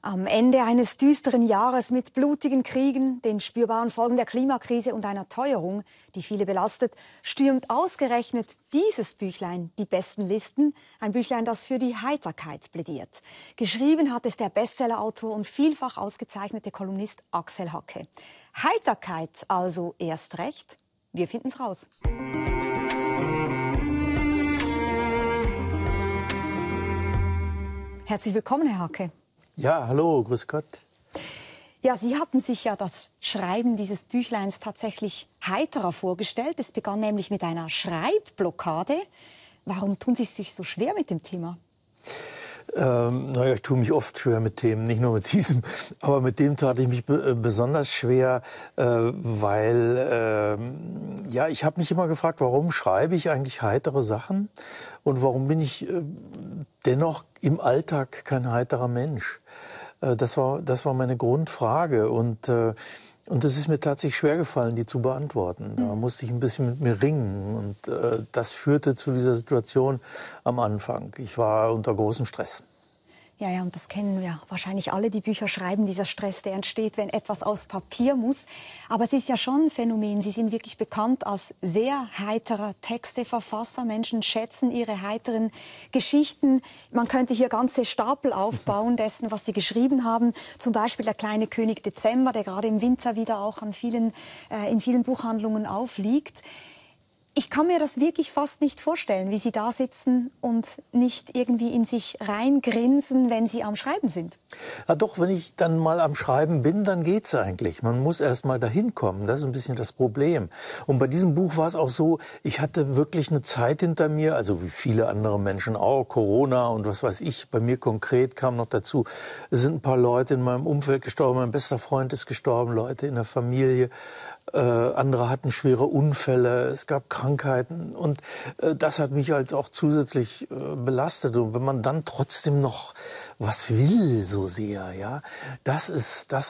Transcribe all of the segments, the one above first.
Am Ende eines düsteren Jahres mit blutigen Kriegen, den spürbaren Folgen der Klimakrise und einer Teuerung, die viele belastet, stürmt ausgerechnet dieses Büchlein die besten Listen. Ein Büchlein, das für die Heiterkeit plädiert. Geschrieben hat es der Bestsellerautor und vielfach ausgezeichnete Kolumnist Axel Hacke. Heiterkeit also erst recht? Wir finden's raus. Herzlich willkommen, Herr Hacke. Ja, hallo, grüß Gott. Ja, Sie hatten sich ja das Schreiben dieses Büchleins tatsächlich heiterer vorgestellt. Es begann nämlich mit einer Schreibblockade. Warum tun Sie sich so schwer mit dem Thema? Naja, ich tue mich oft schwer mit Themen, nicht nur mit diesem, aber mit dem tat ich mich besonders schwer, weil ja, ich habe mich immer gefragt, warum schreibe ich eigentlich heitere Sachen und warum bin ich dennoch im Alltag kein heiterer Mensch? Das war meine Grundfrage und es ist mir tatsächlich schwer gefallen, die zu beantworten. Da musste ich ein bisschen mit mir ringen und das führte zu dieser Situation am Anfang. Ich war unter großem Stress. Ja, und das kennen wir wahrscheinlich alle, die Bücher schreiben, dieser Stress, der entsteht, wenn etwas aus Papier muss. Aber es ist ja schon ein Phänomen. Sie sind wirklich bekannt als sehr heiterer Texteverfasser. Menschen schätzen Ihre heiteren Geschichten. Man könnte hier ganze Stapel aufbauen dessen, was Sie geschrieben haben. Zum Beispiel Der kleine König Dezember, der gerade im Winter wieder auch in vielen Buchhandlungen aufliegt. Ich kann mir das wirklich fast nicht vorstellen, wie Sie da sitzen und nicht irgendwie in sich reingrinsen, wenn Sie am Schreiben sind. Ja, doch, wenn ich dann mal am Schreiben bin, dann geht's eigentlich. Man muss erst mal dahin kommen. Das ist ein bisschen das Problem. Und bei diesem Buch war es auch so, ich hatte wirklich eine Zeit hinter mir, also wie viele andere Menschen auch, Corona und was weiß ich. Bei mir konkret kam noch dazu, es sind ein paar Leute in meinem Umfeld gestorben, mein bester Freund ist gestorben, Leute in der Familie. Andere hatten schwere Unfälle, es gab Krankheiten und das hat mich halt auch zusätzlich belastet. Und wenn man dann trotzdem noch was will so sehr, ja, das ist das,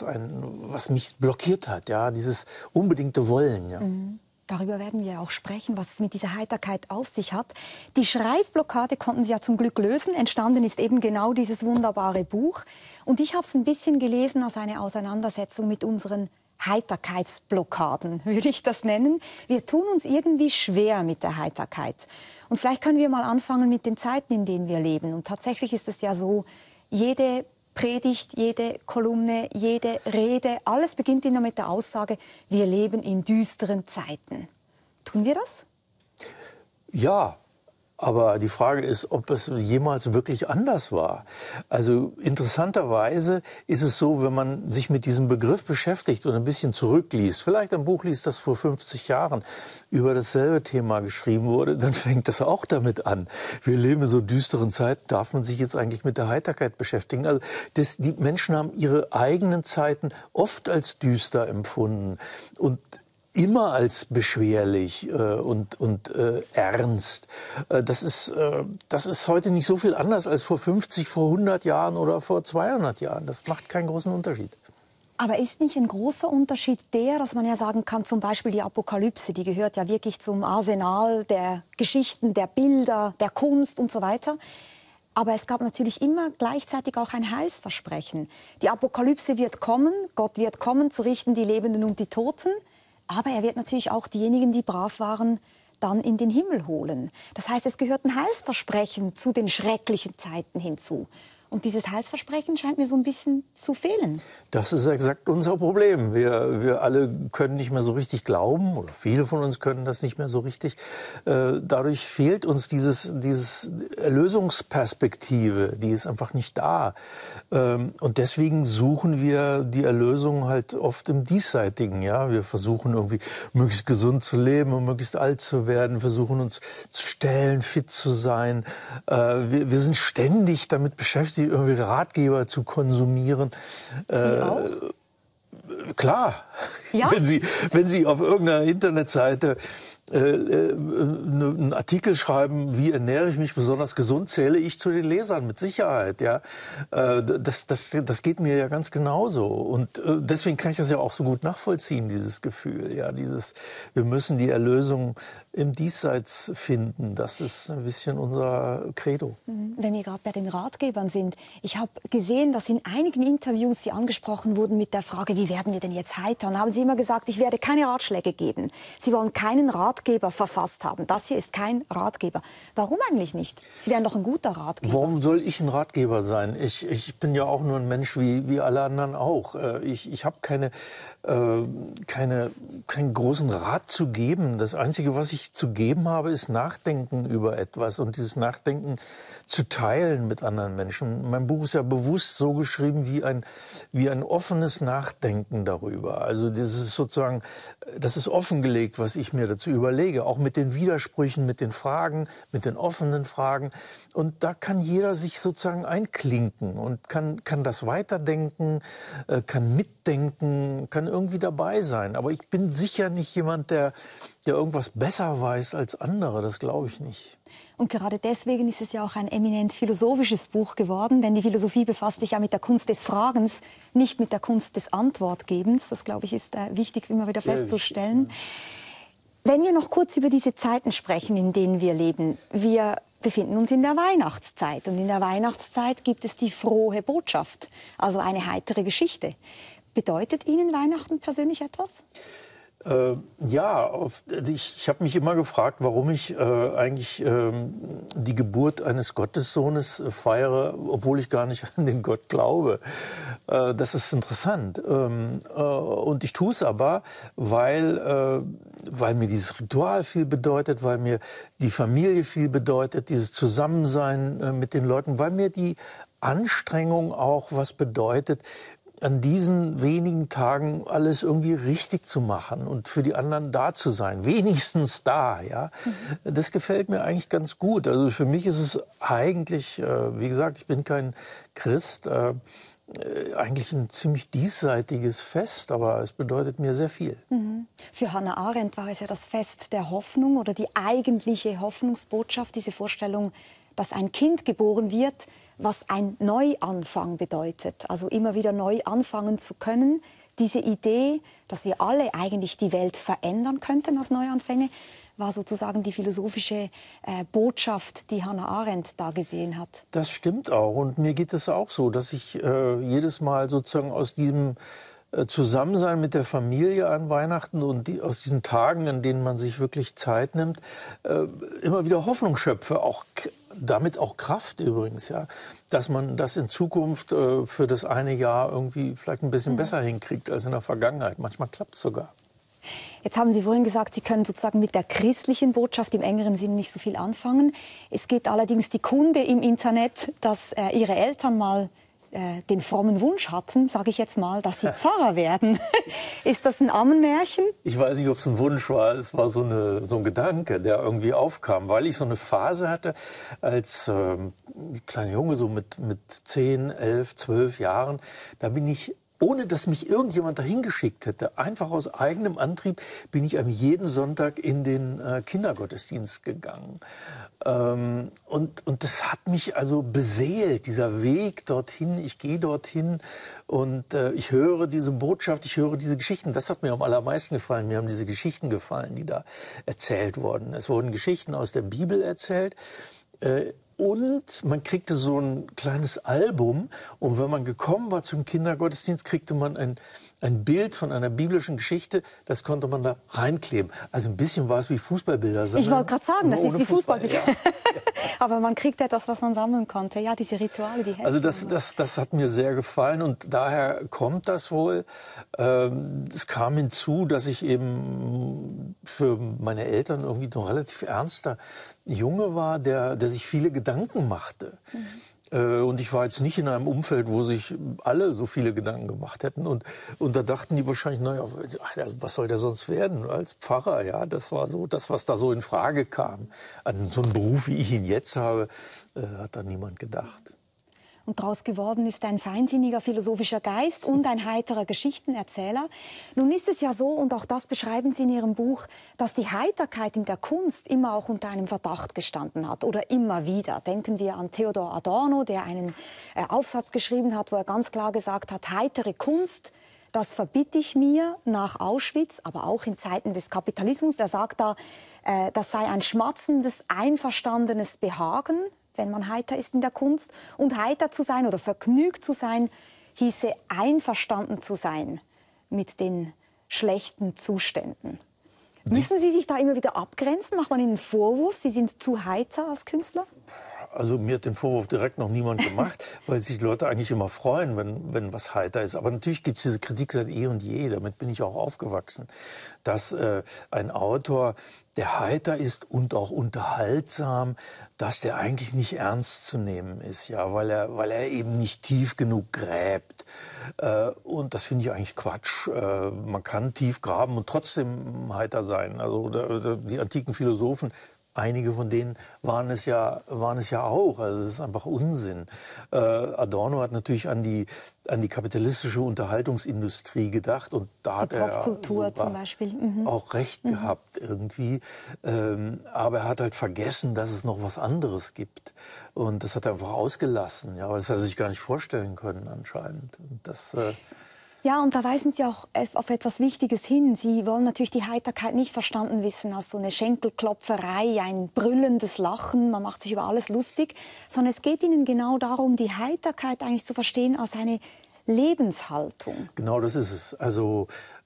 was mich blockiert hat, ja, dieses unbedingte Wollen, ja. Darüber werden wir auch sprechen, was es mit dieser Heiterkeit auf sich hat. Die Schreibblockade konnten Sie ja zum Glück lösen. Entstanden ist eben genau dieses wunderbare Buch. Und ich habe es ein bisschen gelesen als eine Auseinandersetzung mit unseren Heiterkeitsblockaden, würde ich das nennen. Wir tun uns irgendwie schwer mit der Heiterkeit. Und vielleicht können wir mal anfangen mit den Zeiten, in denen wir leben. Und tatsächlich ist es ja so, jede Predigt, jede Kolumne, jede Rede, alles beginnt immer mit der Aussage, wir leben in düsteren Zeiten. Tun wir das? Ja. Aber die Frage ist, ob es jemals wirklich anders war. Also interessanterweise ist es so, wenn man sich mit diesem Begriff beschäftigt und ein bisschen zurückliest, vielleicht ein Buch liest, das vor 50 Jahren über dasselbe Thema geschrieben wurde, dann fängt das auch damit an. Wir leben in so düsteren Zeiten, darf man sich jetzt eigentlich mit der Heiterkeit beschäftigen? Also die Menschen haben ihre eigenen Zeiten oft als düster empfunden und immer als beschwerlich und ernst. Das ist heute nicht so viel anders als vor 50, vor 100 Jahren oder vor 200 Jahren. Das macht keinen großen Unterschied. Aber ist nicht ein großer Unterschied der, dass man ja sagen kann, zum Beispiel die Apokalypse, die gehört ja wirklich zum Arsenal der Geschichten, der Bilder, der Kunst und so weiter. Aber es gab natürlich immer gleichzeitig auch ein Heilsversprechen. Die Apokalypse wird kommen, Gott wird kommen, zu richten die Lebenden und die Toten. Aber er wird natürlich auch diejenigen, die brav waren, dann in den Himmel holen. Das heißt, es gehört ein Heilsversprechen zu den schrecklichen Zeiten hinzu. Und dieses Heilsversprechen scheint mir so ein bisschen zu fehlen. Das ist exakt unser Problem. Wir alle können nicht mehr so richtig glauben, oder viele von uns können das nicht mehr so richtig. Dadurch fehlt uns dieses Erlösungsperspektive, die ist einfach nicht da. Und deswegen suchen wir die Erlösung halt oft im Diesseitigen. Ja? Wir versuchen irgendwie möglichst gesund zu leben und möglichst alt zu werden, versuchen uns zu stellen, fit zu sein. Wir sind ständig damit beschäftigt, irgendwie Ratgeber zu konsumieren. Sie auch? Klar. Ja? Wenn Sie auf irgendeiner Internetseite einen Artikel schreiben, wie ernähre ich mich besonders gesund, zähle ich zu den Lesern mit Sicherheit. Ja, das geht mir ja ganz genauso. Und deswegen kann ich das ja auch so gut nachvollziehen, dieses Gefühl. Ja, wir müssen die Erlösung im Diesseits finden. Das ist ein bisschen unser Credo. Wenn wir gerade bei den Ratgebern sind, ich habe gesehen, dass in einigen Interviews Sie angesprochen wurden mit der Frage, wie werden wir denn jetzt heiter? Und haben Sie immer gesagt, ich werde keine Ratschläge geben. Sie wollen keinen Ratgeber verfasst haben. Das hier ist kein Ratgeber. Warum eigentlich nicht? Sie wären doch ein guter Ratgeber. Warum soll ich ein Ratgeber sein? Ich bin ja auch nur ein Mensch wie alle anderen auch. Ich habe keinen großen Rat zu geben. Das Einzige, was ich zu geben habe, ist Nachdenken über etwas und dieses Nachdenken zu teilen mit anderen Menschen. Mein Buch ist ja bewusst so geschrieben wie ein offenes Nachdenken darüber. Also das ist sozusagen, das ist offengelegt, was ich mir dazu überlege, auch mit den Widersprüchen, mit den Fragen, mit den offenen Fragen. Und da kann jeder sich sozusagen einklinken und kann das weiterdenken, kann mitdenken, kann irgendwie dabei sein. Aber ich bin sicher nicht jemand, der irgendwas besser weiß als andere. Das glaube ich nicht. Und gerade deswegen ist es ja auch ein eminent philosophisches Buch geworden, denn die Philosophie befasst sich ja mit der Kunst des Fragens, nicht mit der Kunst des Antwortgebens. Das, glaube ich, ist wichtig, immer wieder festzustellen. Wichtig, ja. Wenn wir noch kurz über diese Zeiten sprechen, in denen wir leben. Wir befinden uns in der Weihnachtszeit und in der Weihnachtszeit gibt es die frohe Botschaft, also eine heitere Geschichte. Bedeutet Ihnen Weihnachten persönlich etwas? Ja, ich habe mich immer gefragt, warum ich eigentlich die Geburt eines Gottessohnes feiere, obwohl ich gar nicht an den Gott glaube. Das ist interessant. Und ich tue es aber, weil mir dieses Ritual viel bedeutet, weil mir die Familie viel bedeutet, dieses Zusammensein mit den Leuten, weil mir die Anstrengung auch was bedeutet, an diesen wenigen Tagen alles irgendwie richtig zu machen und für die anderen da zu sein, wenigstens da, ja. Das gefällt mir eigentlich ganz gut. Also für mich ist es eigentlich, wie gesagt, ich bin kein Christ, eigentlich ein ziemlich diesseitiges Fest, aber es bedeutet mir sehr viel. Für Hannah Arendt war es ja das Fest der Hoffnung oder die eigentliche Hoffnungsbotschaft, diese Vorstellung, dass ein Kind geboren wird, was ein Neuanfang bedeutet, also immer wieder neu anfangen zu können. Diese Idee, dass wir alle eigentlich die Welt verändern könnten als Neuanfänge, war sozusagen die philosophische Botschaft, die Hannah Arendt da gesehen hat. Das stimmt auch und mir geht es auch so, dass ich jedes Mal sozusagen aus diesem Zusammensein mit der Familie an Weihnachten und aus diesen Tagen, an denen man sich wirklich Zeit nimmt, immer wieder Hoffnung schöpfe, damit auch Kraft übrigens, ja, dass man das in Zukunft für das eine Jahr irgendwie vielleicht ein bisschen besser hinkriegt als in der Vergangenheit. Manchmal klappt es sogar. Jetzt haben Sie vorhin gesagt, Sie können sozusagen mit der christlichen Botschaft im engeren Sinne nicht so viel anfangen. Es geht allerdings die Kunde im Internet, dass Ihre Eltern mal den frommen Wunsch hatten, sage ich jetzt mal, dass sie Pfarrer werden. Ist das ein Ammenmärchen? Ich weiß nicht, ob es ein Wunsch war. Es war so ein Gedanke, der irgendwie aufkam, weil ich so eine Phase hatte als kleiner Junge, so mit 10, 11, 12 Jahren. Da bin ich, ohne dass mich irgendjemand dahin geschickt hätte, einfach aus eigenem Antrieb, bin ich jeden Sonntag in den Kindergottesdienst gegangen. Und das hat mich also beseelt, dieser Weg dorthin. Ich gehe dorthin und ich höre diese Botschaft, ich höre diese Geschichten. Das hat mir am allermeisten gefallen. Mir haben diese Geschichten gefallen, die da erzählt wurden. Es wurden Geschichten aus der Bibel erzählt. Und man kriegte so ein kleines Album. Und wenn man gekommen war zum Kindergottesdienst, kriegte man ein Bild von einer biblischen Geschichte. Das konnte man da reinkleben. Also ein bisschen war es wie Fußballbilder sammeln. Ich wollte gerade sagen, das ist wie Fußballbilder. Ja. Aber man kriegt etwas, was man sammeln konnte. Ja, diese Rituale, die helfen. Also das hat mir sehr gefallen und daher kommt das wohl. Es kam hinzu, dass ich eben für meine Eltern irgendwie noch relativ ernster Junge war, der sich viele Gedanken machte. Und ich war jetzt nicht in einem Umfeld, wo sich alle so viele Gedanken gemacht hätten. Und da dachten die wahrscheinlich, naja, was soll der sonst werden als Pfarrer? Ja, das war so das, was da so in Frage kam. An so einen Beruf, wie ich ihn jetzt habe, hat da niemand gedacht. und daraus geworden ist ein feinsinniger philosophischer Geist und ein heiterer Geschichtenerzähler. Nun ist es ja so, und auch das beschreiben Sie in Ihrem Buch, dass die Heiterkeit in der Kunst immer auch unter einem Verdacht gestanden hat oder immer wieder. Denken wir an Theodor Adorno, der einen Aufsatz geschrieben hat, wo er ganz klar gesagt hat, heitere Kunst, das verbitte ich mir nach Auschwitz, aber auch in Zeiten des Kapitalismus. Er sagt da, das sei ein schmatzendes, einverstandenes Behagen, wenn man heiter ist in der Kunst. Und heiter zu sein oder vergnügt zu sein, hieße einverstanden zu sein mit den schlechten Zuständen. Müssen Sie sich da immer wieder abgrenzen? Macht man Ihnen einen Vorwurf, Sie sind zu heiter als Künstler? Also mir hat den Vorwurf direkt noch niemand gemacht, weil sich die Leute eigentlich immer freuen, wenn was heiter ist. Aber natürlich gibt es diese Kritik seit eh und je, damit bin ich auch aufgewachsen, dass ein Autor, der heiter ist und auch unterhaltsam, dass der eigentlich nicht ernst zu nehmen ist, ja, weil er eben nicht tief genug gräbt. Und das finde ich eigentlich Quatsch. Man kann tief graben und trotzdem heiter sein. Also die antiken Philosophen, einige von denen waren es ja auch. Also das ist einfach Unsinn. Adorno hat natürlich an die kapitalistische Unterhaltungsindustrie gedacht und da hat er Popkultur zum Beispiel auch recht gehabt irgendwie. Aber er hat halt vergessen, dass es noch was anderes gibt. Und das hat er einfach ausgelassen, ja, weil das hat er sich gar nicht vorstellen können anscheinend. Und das ja, und da weisen Sie auch auf etwas Wichtiges hin. Sie wollen natürlich die Heiterkeit nicht verstanden wissen als so eine Schenkelklopferei, ein brüllendes Lachen, man macht sich über alles lustig, sondern es geht Ihnen genau darum, die Heiterkeit eigentlich zu verstehen als eine Lebenshaltung. Genau, das ist es. Also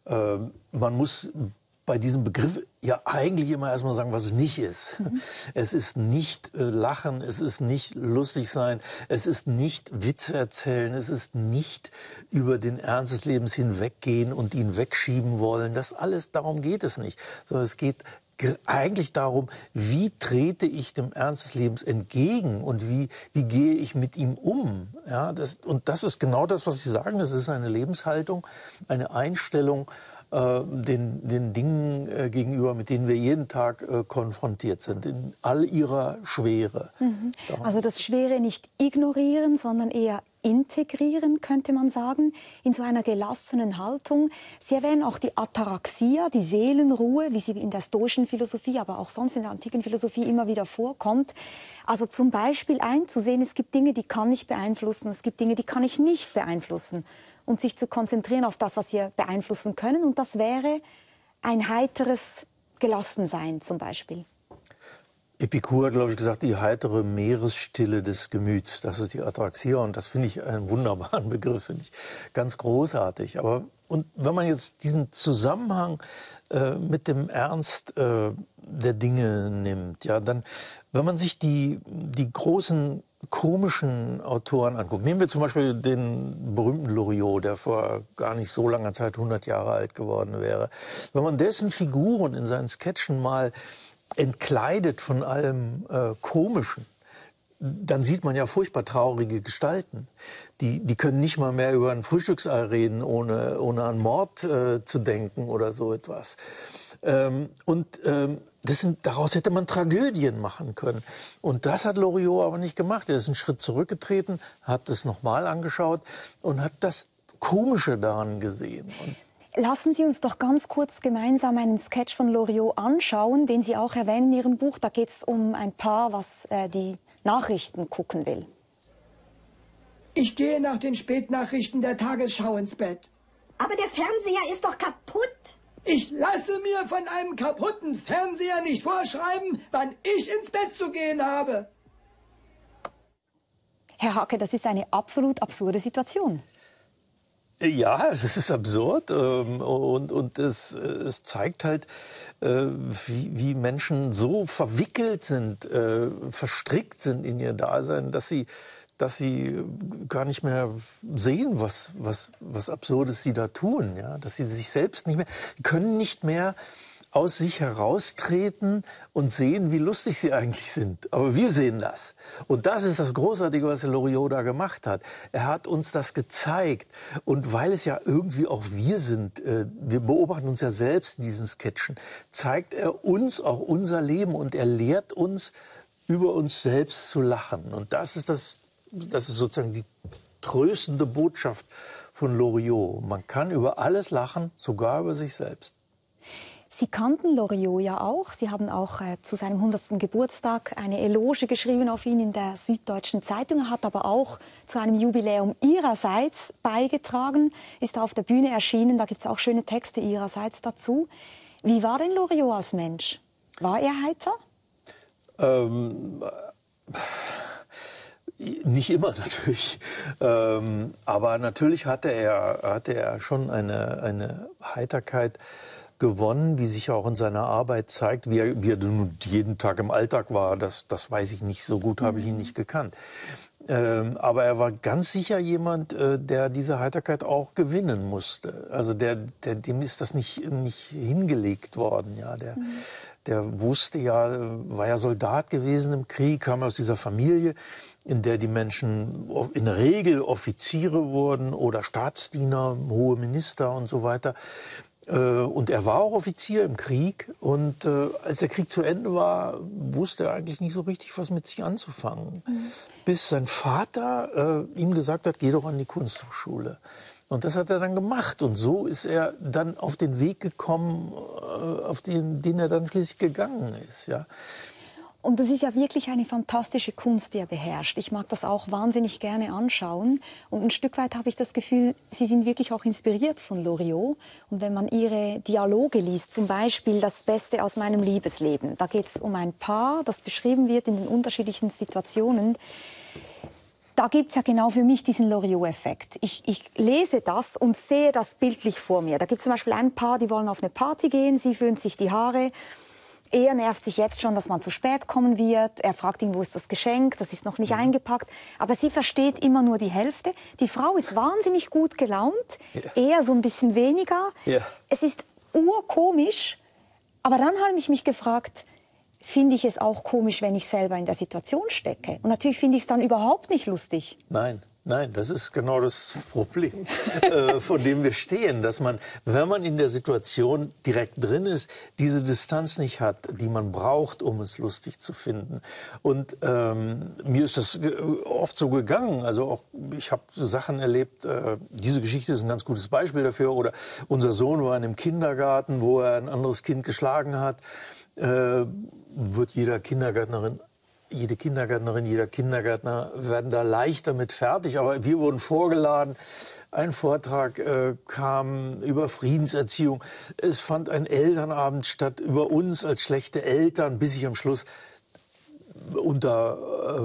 man muss bei diesem Begriff ja eigentlich immer erstmal sagen, was es nicht ist. Es ist nicht Lachen, es ist nicht lustig sein, es ist nicht Witze erzählen, es ist nicht über den Ernst des Lebens hinweggehen und ihn wegschieben wollen. Das alles, darum geht es nicht. Sondern es geht eigentlich darum, wie trete ich dem Ernst des Lebens entgegen und wie gehe ich mit ihm um. Ja, und das ist genau das, was Sie sagen. Das ist eine Lebenshaltung, eine Einstellung, den Dingen gegenüber, mit denen wir jeden Tag konfrontiert sind, in all ihrer Schwere. Also das Schwere nicht ignorieren, sondern eher integrieren, könnte man sagen, in so einer gelassenen Haltung. Sie erwähnen auch die Ataraxia, die Seelenruhe, wie sie in der stoischen Philosophie, aber auch sonst in der antiken Philosophie immer wieder vorkommt. Also zum Beispiel einzusehen, es gibt Dinge, die kann ich beeinflussen, es gibt Dinge, die kann ich nicht beeinflussen. Und sich zu konzentrieren auf das, was wir beeinflussen können. Und das wäre ein heiteres Gelassensein zum Beispiel. Epikur hat, glaube ich, gesagt, die heitere Meeresstille des Gemüts. Das ist die Ataraxia. Und das finde ich einen wunderbaren Begriff, finde ich ganz großartig. Und wenn man jetzt diesen Zusammenhang mit dem Ernst der Dinge nimmt, ja, dann, wenn man sich die großen komischen Autoren anguckt. Nehmen wir zum Beispiel den berühmten Loriot, der vor gar nicht so langer Zeit 100 Jahre alt geworden wäre. Wenn man dessen Figuren in seinen Sketchen mal entkleidet von allem Komischen, dann sieht man ja furchtbar traurige Gestalten. Die können nicht mal mehr über ein Frühstücksei reden, ohne an Mord zu denken oder so etwas. Daraus hätte man Tragödien machen können. Und das hat Loriot aber nicht gemacht. Er ist einen Schritt zurückgetreten, hat es nochmal angeschaut und hat das Komische daran gesehen. Lassen Sie uns doch ganz kurz gemeinsam einen Sketch von Loriot anschauen, den Sie auch erwähnen in Ihrem Buch. Da geht es um ein Paar, was die Nachrichten gucken will. Ich gehe nach den Spätnachrichten der Tagesschau ins Bett. Aber der Fernseher ist doch kaputt. Ich lasse mir von einem kaputten Fernseher nicht vorschreiben, wann ich ins Bett zu gehen habe. Herr Hake, das ist eine absolut absurde Situation. Ja, das ist absurd und es zeigt halt, wie Menschen so verwickelt sind, verstrickt sind in ihr Dasein, dass sie gar nicht mehr sehen, was Absurdes sie da tun. Ja? Dass sie sich selbst nicht mehr, können nicht mehr aus sich heraustreten und sehen, wie lustig sie eigentlich sind. Aber wir sehen das. Und das ist das Großartige, was Loriot da gemacht hat. Er hat uns das gezeigt. Und weil es ja irgendwie auch wir sind, wir beobachten uns ja selbst in diesen Sketchen, zeigt er uns auch unser Leben und er lehrt uns, über uns selbst zu lachen. Und das ist das das ist sozusagen die tröstende Botschaft von Loriot. Man kann über alles lachen, sogar über sich selbst. Sie kannten Loriot ja auch. Sie haben auch zu seinem 100. Geburtstag eine Eloge geschrieben auf ihn in der Süddeutschen Zeitung. Er hat aber auch zu einem Jubiläum Ihrerseits beigetragen, ist auf der Bühne erschienen. Da gibt es auch schöne Texte Ihrerseits dazu. Wie war denn Loriot als Mensch? War er heiter? Nicht immer natürlich, aber natürlich hatte er schon eine Heiterkeit gewonnen, wie sich auch in seiner Arbeit zeigt. Wie er jeden Tag im Alltag war, das weiß ich nicht, so gut habe ich ihn nicht gekannt. Aber er war ganz sicher jemand, der diese Heiterkeit auch gewinnen musste. Also dem ist das nicht hingelegt worden. Ja, der wusste ja, war ja Soldat gewesen im Krieg, kam aus dieser Familie, in der die Menschen in der Regel Offiziere wurden oder Staatsdiener, hohe Minister und so weiter. Und er war auch Offizier im Krieg. Und als der Krieg zu Ende war, wusste er eigentlich nicht so richtig, was mit sich anzufangen. Bis sein Vater ihm gesagt hat, geh doch an die Kunsthochschule. Und das hat er dann gemacht. Und so ist er dann auf den Weg gekommen, auf den er dann schließlich gegangen ist. Ja. Und das ist ja wirklich eine fantastische Kunst, die er beherrscht. Ich mag das auch wahnsinnig gerne anschauen. Und ein Stück weit habe ich das Gefühl, Sie sind wirklich auch inspiriert von Loriot. Und wenn man Ihre Dialoge liest, zum Beispiel Das Beste aus meinem Liebesleben, da geht es um ein Paar, das beschrieben wird in den unterschiedlichen Situationen. Da gibt es ja genau für mich diesen Loriot-Effekt. Ich lese das und sehe das bildlich vor mir. Da gibt es zum Beispiel ein Paar, die wollen auf eine Party gehen, sie föhnt sich die Haare. Er nervt sich jetzt schon, dass man zu spät kommen wird. Er fragt ihn, wo ist das Geschenk? Das ist noch nicht eingepackt. Aber sie versteht immer nur die Hälfte. Die Frau ist wahnsinnig gut gelaunt, er so ein bisschen weniger. Ja. Es ist urkomisch. Aber dann habe ich mich gefragt, finde ich es auch komisch, wenn ich selber in der Situation stecke? Und natürlich finde ich es dann überhaupt nicht lustig. Nein, das ist genau das Problem, vor dem wir stehen, dass man, wenn man in der Situation direkt drin ist, diese Distanz nicht hat, die man braucht, um es lustig zu finden. Und mir ist das oft so gegangen. Also auch, ich habe so Sachen erlebt, diese Geschichte ist ein ganz gutes Beispiel dafür. Oder unser Sohn war in einem Kindergarten, wo er ein anderes Kind geschlagen hat, wird jede Kindergärtnerin, jeder Kindergärtner werden da leicht damit fertig. Aber wir wurden vorgeladen. Ein Vortrag kam über Friedenserziehung. Es fand ein Elternabend statt über uns als schlechte Eltern, bis ich am Schluss unter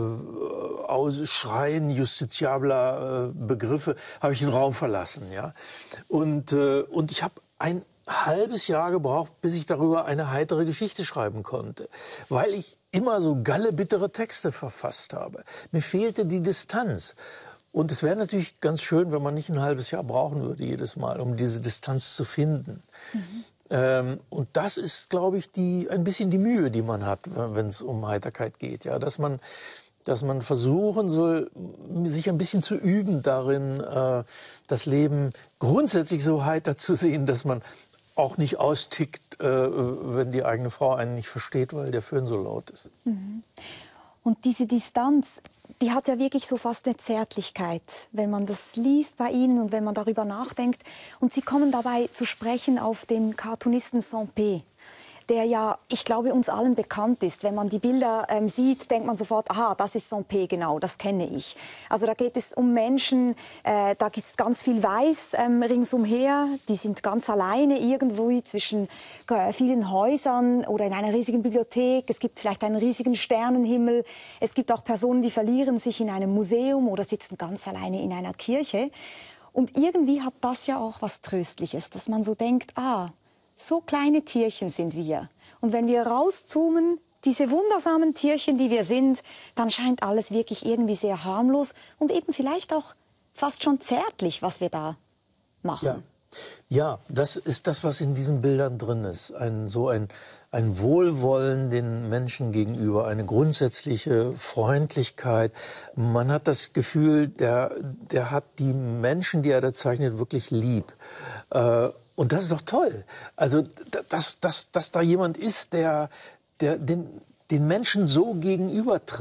Schreien justiziabler Begriffe habe ich den Raum verlassen. Ja? Und ich habe ein halbes Jahr gebraucht, bis ich darüber eine heitere Geschichte schreiben konnte, weil ich immer so gallebittere Texte verfasst habe. Mir fehlte die Distanz. Und es wäre natürlich ganz schön, wenn man nicht ein halbes Jahr brauchen würde jedes Mal, um diese Distanz zu finden. Und das ist, glaube ich, ein bisschen die Mühe, die man hat, wenn es um Heiterkeit geht. Ja? Dass man versuchen soll, sich ein bisschen zu üben darin, das Leben grundsätzlich so heiter zu sehen, dass man auch nicht austickt, wenn die eigene Frau einen nicht versteht, weil der Föhn so laut ist. Und diese Distanz, die hat ja wirklich so fast eine Zärtlichkeit, wenn man das liest bei Ihnen und wenn man darüber nachdenkt. Und Sie kommen dabei zu sprechen auf den Cartoonisten Sampé, der ja, ich glaube, uns allen bekannt ist. Wenn man die Bilder sieht, denkt man sofort, aha, das ist Sampé, genau, das kenne ich. Also da geht es um Menschen, da gibt es ganz viel Weiß ringsumher, die sind ganz alleine irgendwo zwischen vielen Häusern oder in einer riesigen Bibliothek. Es gibt vielleicht einen riesigen Sternenhimmel. Es gibt auch Personen, die verlieren sich in einem Museum oder sitzen ganz alleine in einer Kirche. Und irgendwie hat das ja auch was Tröstliches, dass man so denkt, so kleine Tierchen sind wir. Und wenn wir rauszoomen, diese wundersamen Tierchen, die wir sind, dann scheint alles wirklich irgendwie sehr harmlos und eben vielleicht auch fast schon zärtlich, was wir da machen. Ja, das ist das, was in diesen Bildern drin ist. Ein Wohlwollen den Menschen gegenüber, eine grundsätzliche Freundlichkeit. Man hat das Gefühl, der hat die Menschen, die er da zeichnet, wirklich lieb. Und das ist doch toll. Also, dass da jemand ist, der den Menschen so gegenübertritt.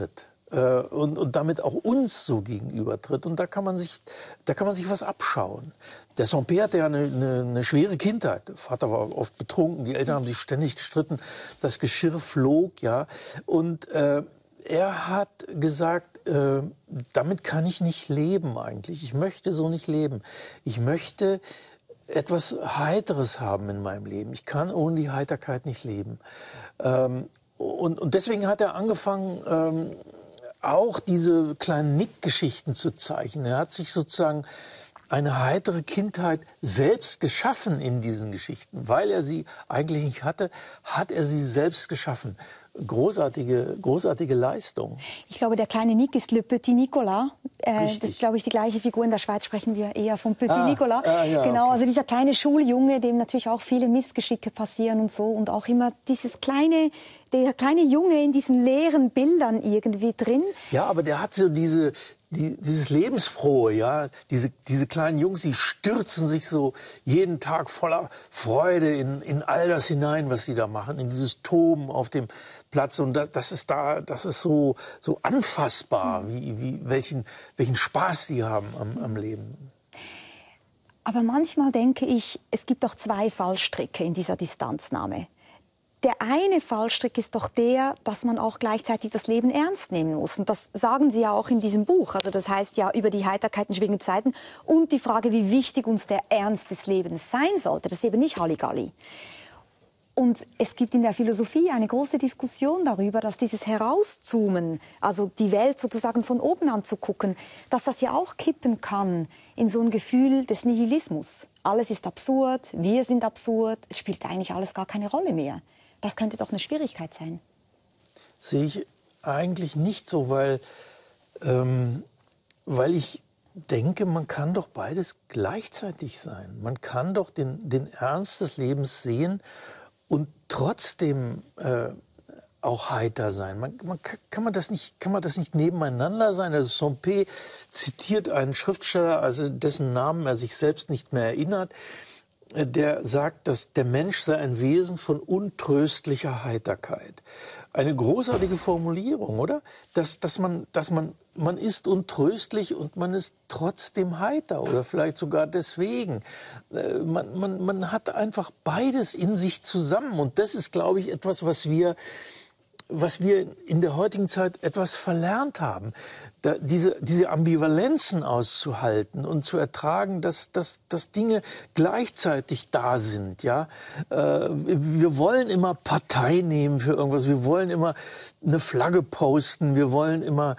und damit auch uns so gegenübertritt. Und da kann man sich was abschauen. Der Saint-Péer hatte ja eine schwere Kindheit. Der Vater war oft betrunken, die Eltern haben sich ständig gestritten, das Geschirr flog, ja. Und er hat gesagt, damit kann ich nicht leben eigentlich. Ich möchte so nicht leben. Ich möchte etwas Heiteres haben in meinem Leben. Ich kann ohne die Heiterkeit nicht leben. Und deswegen hat er angefangen, auch diese kleinen Nick-Geschichten zu zeichnen. Er hat sich sozusagen eine heitere Kindheit selbst geschaffen in diesen Geschichten. Weil er sie eigentlich nicht hatte, hat er sie selbst geschaffen. Großartige Leistung. Ich glaube, der kleine Nick ist Le Petit Nicolas. Das ist, glaube ich, die gleiche Figur. In der Schweiz sprechen wir eher vom Petit Nicolas. Ja, genau, okay. also dieser kleine Schuljunge, dem natürlich auch viele Missgeschicke passieren und so. Und auch immer der kleine Junge in diesen leeren Bildern irgendwie drin. Ja, aber der hat so dieses Lebensfrohe, ja, diese kleinen Jungs, die stürzen sich so jeden Tag voller Freude in all das hinein, was sie da machen, in dieses Toben auf dem Platz. Und das ist so anfassbar, welchen Spaß die haben am Leben. Aber manchmal denke ich, es gibt auch zwei Fallstricke in dieser Distanznahme. Der eine Fallstrick ist doch der, dass man auch gleichzeitig das Leben ernst nehmen muss. Und das sagen Sie ja auch in diesem Buch. Also das heißt ja über die Heiterkeit in schwierigen Zeiten und die Frage, wie wichtig uns der Ernst des Lebens sein sollte. Das ist eben nicht Halligalli. Und es gibt in der Philosophie eine große Diskussion darüber, dass dieses Herauszoomen, also die Welt sozusagen von oben anzugucken, dass das ja auch kippen kann in so ein Gefühl des Nihilismus. Alles ist absurd, wir sind absurd, es spielt eigentlich alles gar keine Rolle mehr. Das könnte doch eine Schwierigkeit sein. Sehe ich eigentlich nicht so, weil ich denke, man kann doch beides gleichzeitig sein. Man kann doch den Ernst des Lebens sehen und trotzdem auch heiter sein. Kann man das nicht nebeneinander sein? Also Saint-Péer zitiert einen Schriftsteller, also dessen Namen er sich selbst nicht mehr erinnert, der sagt, dass der Mensch sei ein Wesen von untröstlicher Heiterkeit. Eine großartige Formulierung, oder? Dass man ist untröstlich und man ist trotzdem heiter oder vielleicht sogar deswegen. Man hat einfach beides in sich zusammen und das ist, glaube ich, etwas, was wir in der heutigen Zeit etwas verlernt haben, diese Ambivalenzen auszuhalten und zu ertragen, dass Dinge gleichzeitig da sind. Ja? Wir wollen immer Partei nehmen für irgendwas, wir wollen immer eine Flagge posten, wir wollen immer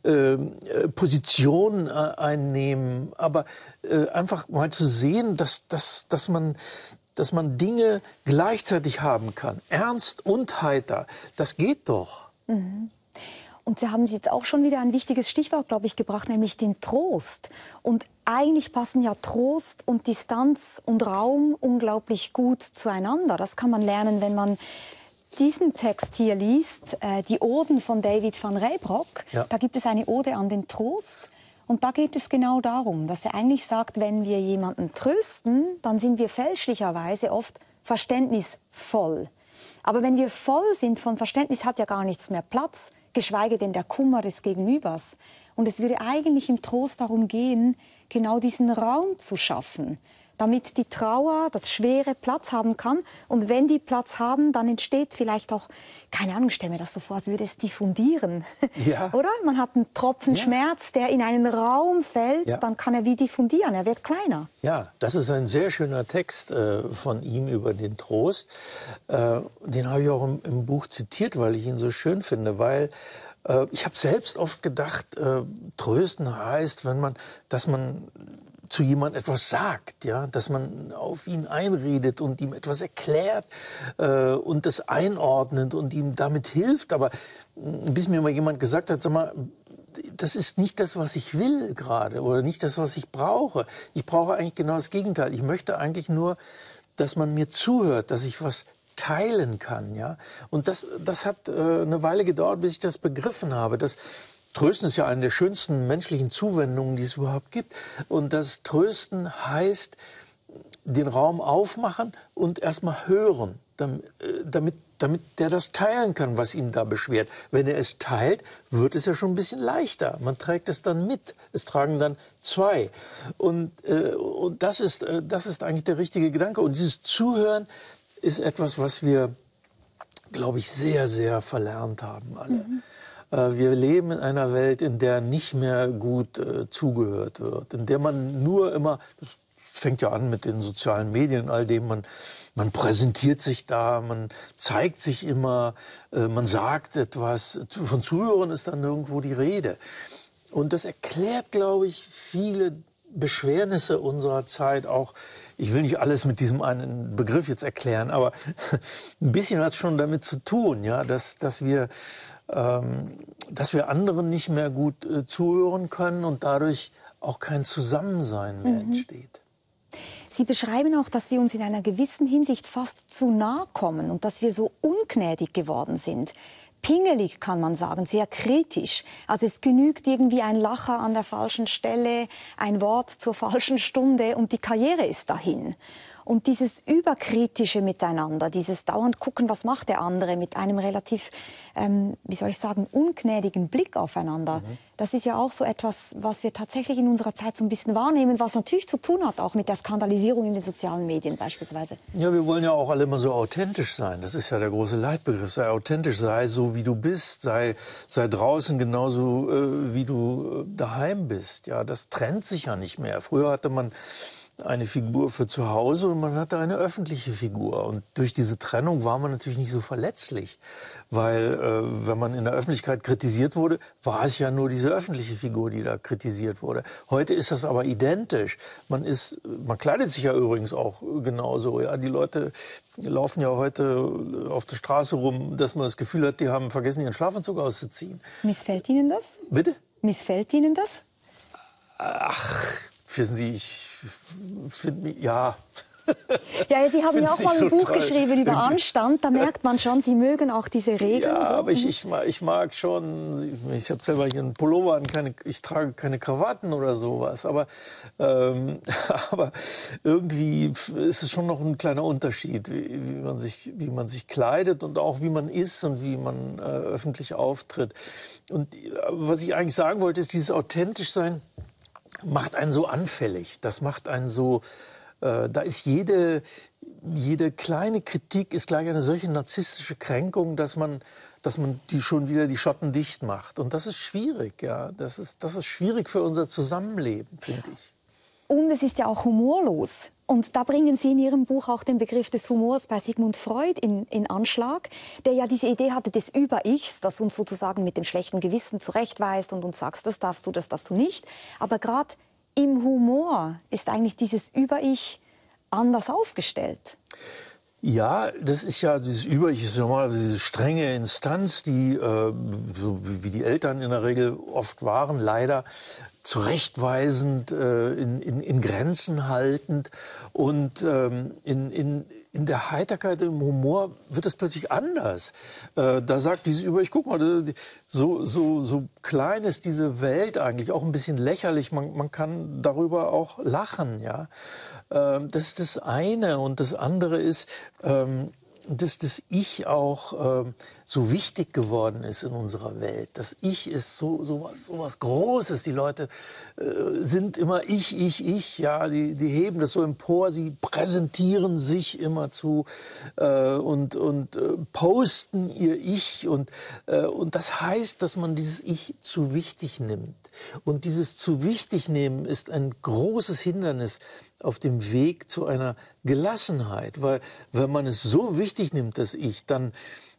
Positionen einnehmen, aber einfach mal zu sehen, dass man Dinge gleichzeitig haben kann. Ernst und heiter, das geht doch. Mhm. Und Sie haben jetzt auch schon wieder ein wichtiges Stichwort, glaube ich, gebracht, nämlich den Trost. Und eigentlich passen ja Trost und Distanz und Raum unglaublich gut zueinander. Das kann man lernen, wenn man diesen Text hier liest, die Oden von David van Rijbroek. Ja. Da gibt es eine Ode an den Trost. Und da geht es genau darum, dass er eigentlich sagt, wenn wir jemanden trösten, dann sind wir fälschlicherweise oft verständnisvoll. Aber wenn wir voll sind von Verständnis, hat ja gar nichts mehr Platz, geschweige denn der Kummer des Gegenübers. Und es würde eigentlich im Trost darum gehen, genau diesen Raum zu schaffen, damit die Trauer, das Schwere Platz haben kann. Und wenn die Platz haben, dann entsteht vielleicht auch, keine Ahnung, stell mir das so vor, als würde es diffundieren. Ja. Oder? Man hat einen Tropfen Schmerz, der in einen Raum fällt, dann kann er wie diffundieren, er wird kleiner. Ja, das ist ein sehr schöner Text von ihm über den Trost. Den habe ich auch im Buch zitiert, weil ich ihn so schön finde, weil ich habe selbst oft gedacht, trösten heißt, dass man zu jemandem etwas sagt, ja, dass man auf ihn einredet und ihm etwas erklärt und das einordnet und ihm damit hilft. Aber bis mir mal jemand gesagt hat, sag mal, das ist nicht das, was ich will gerade oder nicht das, was ich brauche. Ich brauche eigentlich genau das Gegenteil. Ich möchte eigentlich nur, dass man mir zuhört, dass ich was teilen kann, ja. Und das hat eine Weile gedauert, bis ich das begriffen habe. Trösten ist ja eine der schönsten menschlichen Zuwendungen, die es überhaupt gibt. Und das Trösten heißt, den Raum aufmachen und erstmal hören, damit damit der das teilen kann, was ihn da beschwert. Wenn er es teilt, wird es ja schon ein bisschen leichter. Man trägt es dann mit. Es tragen dann zwei. Und das ist eigentlich der richtige Gedanke. Und dieses Zuhören ist etwas, was wir, glaube ich, sehr, sehr verlernt haben alle. Wir leben in einer Welt, in der nicht mehr gut zugehört wird, in der man nur immer, das fängt ja an mit den sozialen Medien, all dem, man präsentiert sich da, man zeigt sich immer, man sagt etwas, von Zuhörern ist dann irgendwo die Rede. Und das erklärt, glaube ich, viele Beschwernisse unserer Zeit auch. Ich will nicht alles mit diesem einen Begriff jetzt erklären, aber ein bisschen hat es schon damit zu tun, ja, dass wir anderen nicht mehr gut zuhören können und dadurch auch kein Zusammensein mehr entsteht. Sie beschreiben auch, dass wir uns in einer gewissen Hinsicht fast zu nahe kommen und dass wir so ungnädig geworden sind. Pingelig kann man sagen, sehr kritisch. Also es genügt irgendwie ein Lacher an der falschen Stelle, ein Wort zur falschen Stunde und die Karriere ist dahin. Und dieses überkritische Miteinander, dieses dauernd gucken, was macht der andere, mit einem relativ, wie soll ich sagen, ungnädigen Blick aufeinander, das ist ja auch so etwas, was wir tatsächlich in unserer Zeit so ein bisschen wahrnehmen, was natürlich zu tun hat, auch mit der Skandalisierung in den sozialen Medien beispielsweise. Ja, wir wollen ja auch alle immer so authentisch sein. Das ist ja der große Leitbegriff. Sei authentisch, sei so, wie du bist, sei draußen genauso, wie du daheim bist. Ja, das trennt sich ja nicht mehr. Früher hatte man eine Figur für zu Hause und man hatte eine öffentliche Figur. Und durch diese Trennung war man natürlich nicht so verletzlich, weil wenn man in der Öffentlichkeit kritisiert wurde, war es ja nur diese öffentliche Figur, die da kritisiert wurde. Heute ist das aber identisch. Man kleidet sich ja übrigens auch genauso. Ja, die Leute laufen ja heute auf der Straße rum, dass man das Gefühl hat, die haben vergessen, ihren Schlafanzug auszuziehen. Missfällt Ihnen das? Bitte? Missfällt Ihnen das? Ach, wissen Sie, ich finde mich, ja. Ja, Sie haben ja auch mal ein Buch geschrieben über irgendwie. Anstand. Da merkt man schon, Sie mögen auch diese Regeln. Ja, so. aber ich mag schon, ich habe selber hier einen Pullover an, ich trage keine Krawatten oder sowas. Aber irgendwie ist es schon noch ein kleiner Unterschied, wie man sich kleidet und auch wie man ist und wie man öffentlich auftritt. Und was ich eigentlich sagen wollte, ist, dieses authentisch sein macht einen so anfällig. Das macht einen so, da ist jede kleine Kritik ist gleich eine solche narzisstische Kränkung, dass man die schon wieder die Schotten dicht macht. Und das ist schwierig, ja. Das ist schwierig für unser Zusammenleben, finde ich. Und es ist ja auch humorlos. Und da bringen Sie in Ihrem Buch auch den Begriff des Humors bei Sigmund Freud in Anschlag, der ja diese Idee hatte des Über-Ichs, das uns sozusagen mit dem schlechten Gewissen zurechtweist und uns sagt, das darfst du nicht. Aber gerade im Humor ist eigentlich dieses Über-Ich anders aufgestellt. Ja, das ist ja, dieses Über-Ich ist normalerweise diese strenge Instanz, die, so wie die Eltern in der Regel oft waren, leider zurechtweisend, in Grenzen haltend und in der Heiterkeit, im Humor wird es plötzlich anders. Da sagt dieses Über-Ich, guck mal, so klein ist diese Welt eigentlich, auch ein bisschen lächerlich, man kann darüber auch lachen, ja. Das ist das eine. Und das andere ist, dass das Ich auch so wichtig geworden ist in unserer Welt. Das Ich ist so was Großes. Die Leute sind immer ich. Ja, die heben das so empor. Sie präsentieren sich immerzu und posten ihr Ich. Und das heißt, dass man dieses Ich zu wichtig nimmt. Und dieses zu wichtig nehmen ist ein großes Hindernis auf dem Weg zu einer Gelassenheit. Weil wenn man es so wichtig nimmt, das Ich, dann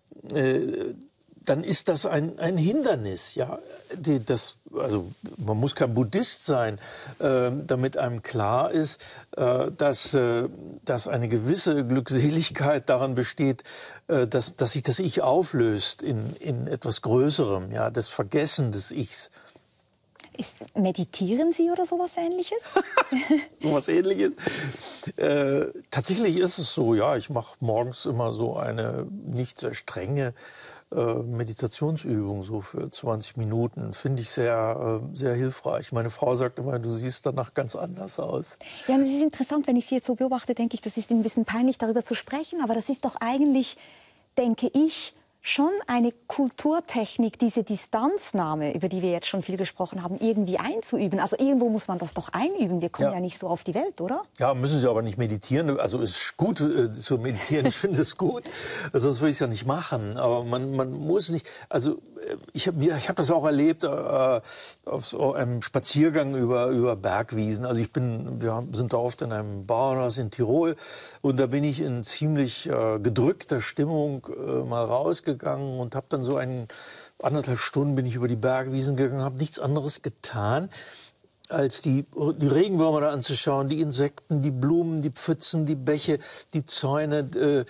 ist das ein Hindernis. Ja? Also man muss kein Buddhist sein, damit einem klar ist, dass eine gewisse Glückseligkeit daran besteht, dass sich das Ich auflöst in etwas Größerem, ja, das Vergessen des Ichs. Meditieren Sie oder sowas Ähnliches? Sowas Ähnliches. Tatsächlich ist es so, ja, ich mache morgens immer so eine nicht sehr strenge Meditationsübung, so für 20 Minuten. Finde ich sehr, sehr hilfreich. Meine Frau sagt immer, du siehst danach ganz anders aus. Ja, und es ist interessant, wenn ich Sie jetzt so beobachte, denke ich, das ist ein bisschen peinlich, darüber zu sprechen, aber das ist doch eigentlich denke ich, schon eine Kulturtechnik, diese Distanznahme, über die wir jetzt schon viel gesprochen haben, irgendwie einzuüben. Also irgendwo muss man das doch einüben. Wir kommen ja nicht so auf die Welt, oder? Ja, müssen Sie aber nicht meditieren. Also es ist gut zu meditieren, ich finde es gut. Sonst würde ich es ja nicht machen. Aber man muss nicht, also ich hab das auch erlebt auf einem Spaziergang über Bergwiesen. Also wir sind da oft in einem Bauernhaus in Tirol und da bin ich in ziemlich gedrückter Stimmung mal rausgegangen und habe dann so 1,5 Stunden bin ich über die Bergwiesen gegangen, habe nichts anderes getan, als die Regenwürmer da anzuschauen, die Insekten, die Blumen, die Pfützen, die Bäche, die Zäune,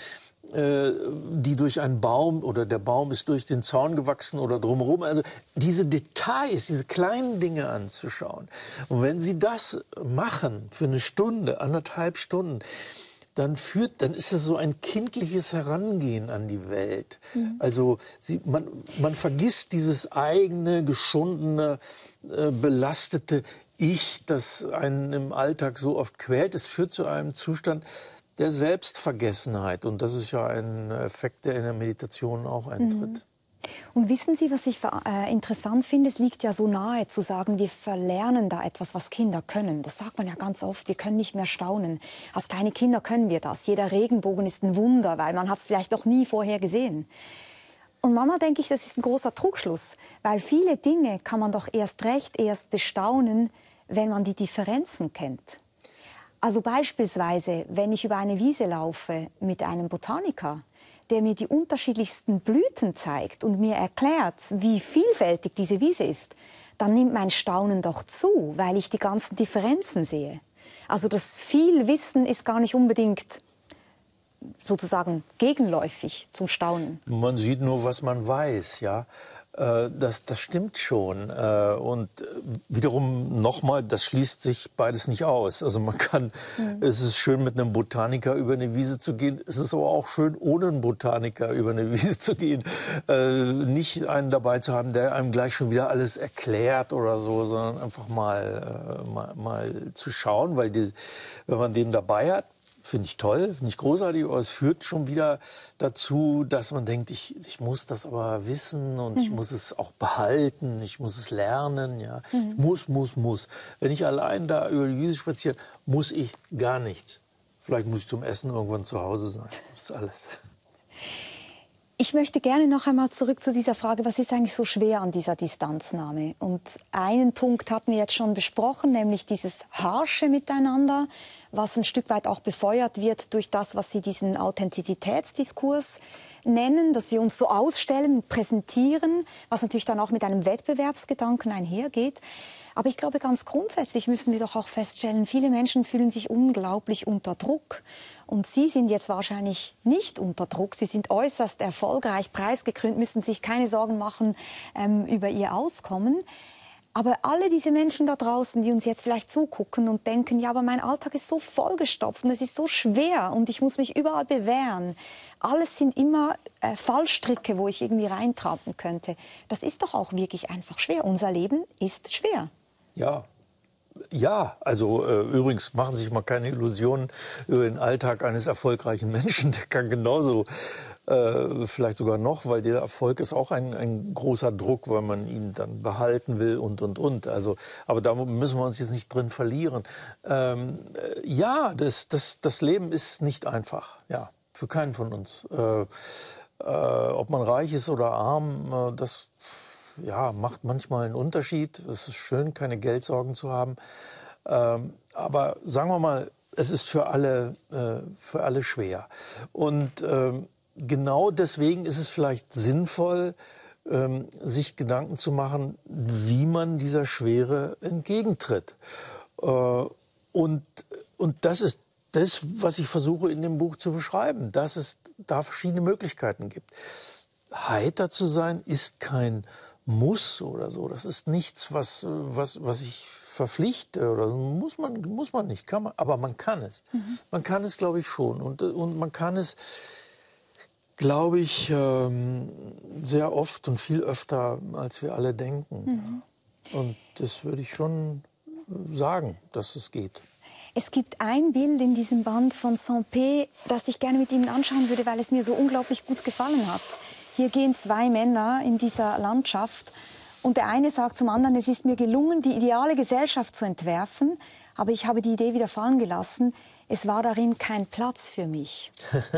die durch einen Baum oder der Baum ist durch den Zaun gewachsen oder drumherum. Also diese Details, diese kleinen Dinge anzuschauen. Und wenn Sie das machen für 1 Stunde, 1,5 Stunden, dann ist das so ein kindliches Herangehen an die Welt. Also man vergisst dieses eigene, geschundene, belastete Ich, das einen im Alltag so oft quält. Es führt zu einem Zustand der Selbstvergessenheit. Und das ist ja ein Effekt, der in der Meditation auch eintritt. Und wissen Sie, was ich interessant finde? Es liegt ja so nahe zu sagen, wir verlernen da etwas, was Kinder können. Das sagt man ja ganz oft, wir können nicht mehr staunen. Als kleine Kinder können wir das. Jeder Regenbogen ist ein Wunder, weil man hat es vielleicht noch nie vorher gesehen. Und manchmal denke ich, das ist ein großer Trugschluss, weil viele Dinge kann man doch erst bestaunen, wenn man die Differenzen kennt. Also beispielsweise, wenn ich über eine Wiese laufe mit einem Botaniker, der mir die unterschiedlichsten Blüten zeigt und mir erklärt, wie vielfältig diese Wiese ist, dann nimmt mein Staunen doch zu, weil ich die ganzen Differenzen sehe. Also das Vielwissen ist gar nicht unbedingt sozusagen gegenläufig zum Staunen. Man sieht nur, was man weiß, ja. Das stimmt schon. Und wiederum nochmal, das schließt sich beides nicht aus. Also es ist schön, mit einem Botaniker über eine Wiese zu gehen. Es ist aber auch schön, ohne einen Botaniker über eine Wiese zu gehen. Nicht einen dabei zu haben, der einem gleich schon wieder alles erklärt oder so, sondern einfach mal zu schauen, weil wenn man den dabei hat, finde ich toll, finde ich großartig, aber es führt schon wieder dazu, dass man denkt, ich muss das aber wissen und ich muss es auch behalten, ich muss es lernen. Ja. Muss. Wenn ich allein da über die Wiese spaziere, muss ich gar nichts. Vielleicht muss ich zum Essen irgendwann zu Hause sein. Das ist alles. Ich möchte gerne noch einmal zurück zu dieser Frage, was ist eigentlich so schwer an dieser Distanznahme? Und einen Punkt hatten wir jetzt schon besprochen, nämlich dieses harsche Miteinander, was ein Stück weit auch befeuert wird durch das, was Sie diesen Authentizitätsdiskurs nennen, dass wir uns so ausstellen, präsentieren, was natürlich dann auch mit einem Wettbewerbsgedanken einhergeht. Aber ich glaube, ganz grundsätzlich müssen wir doch auch feststellen, viele Menschen fühlen sich unglaublich unter Druck. Und Sie sind jetzt wahrscheinlich nicht unter Druck. Sie sind äußerst erfolgreich, preisgekrönt, müssen sich keine Sorgen machen über Ihr Auskommen. Aber alle diese Menschen da draußen, die uns jetzt vielleicht zugucken und denken, ja, aber mein Alltag ist so vollgestopft und es ist so schwer und ich muss mich überall bewähren. Alles sind immer Fallstricke, wo ich irgendwie reintrappen könnte. Das ist doch auch wirklich einfach schwer. Unser Leben ist schwer. Ja, also übrigens machen Sie sich mal keine Illusionen über den Alltag eines erfolgreichen Menschen. Der kann genauso, vielleicht sogar noch, weil der Erfolg ist auch ein großer Druck, weil man ihn dann behalten will und. Also, aber da müssen wir uns jetzt nicht drin verlieren. Ja, das Leben ist nicht einfach, ja, für keinen von uns. Ob man reich ist oder arm, das macht manchmal einen Unterschied. Es ist schön, keine Geldsorgen zu haben. Aber sagen wir mal, es ist für alle schwer. Und genau deswegen ist es vielleicht sinnvoll, sich Gedanken zu machen, wie man dieser Schwere entgegentritt. Und das ist das, was ich versuche in dem Buch zu beschreiben, dass es da verschiedene Möglichkeiten gibt. Heiter zu sein ist kein Muss oder so. Das ist nichts, was ich verpflichte oder muss man nicht, kann man, aber man kann es. Man kann es, glaube ich, schon und man kann es, glaube ich, sehr oft und viel öfter, als wir alle denken. Und das würde ich schon sagen, dass es geht. Es gibt ein Bild in diesem Band von Saint-Pé, das ich gerne mit Ihnen anschauen würde, weil es mir so unglaublich gut gefallen hat. Hier gehen zwei Männer in dieser Landschaft und der eine sagt zum anderen, es ist mir gelungen, die ideale Gesellschaft zu entwerfen, aber ich habe die Idee wieder fallen gelassen. Es war darin kein Platz für mich.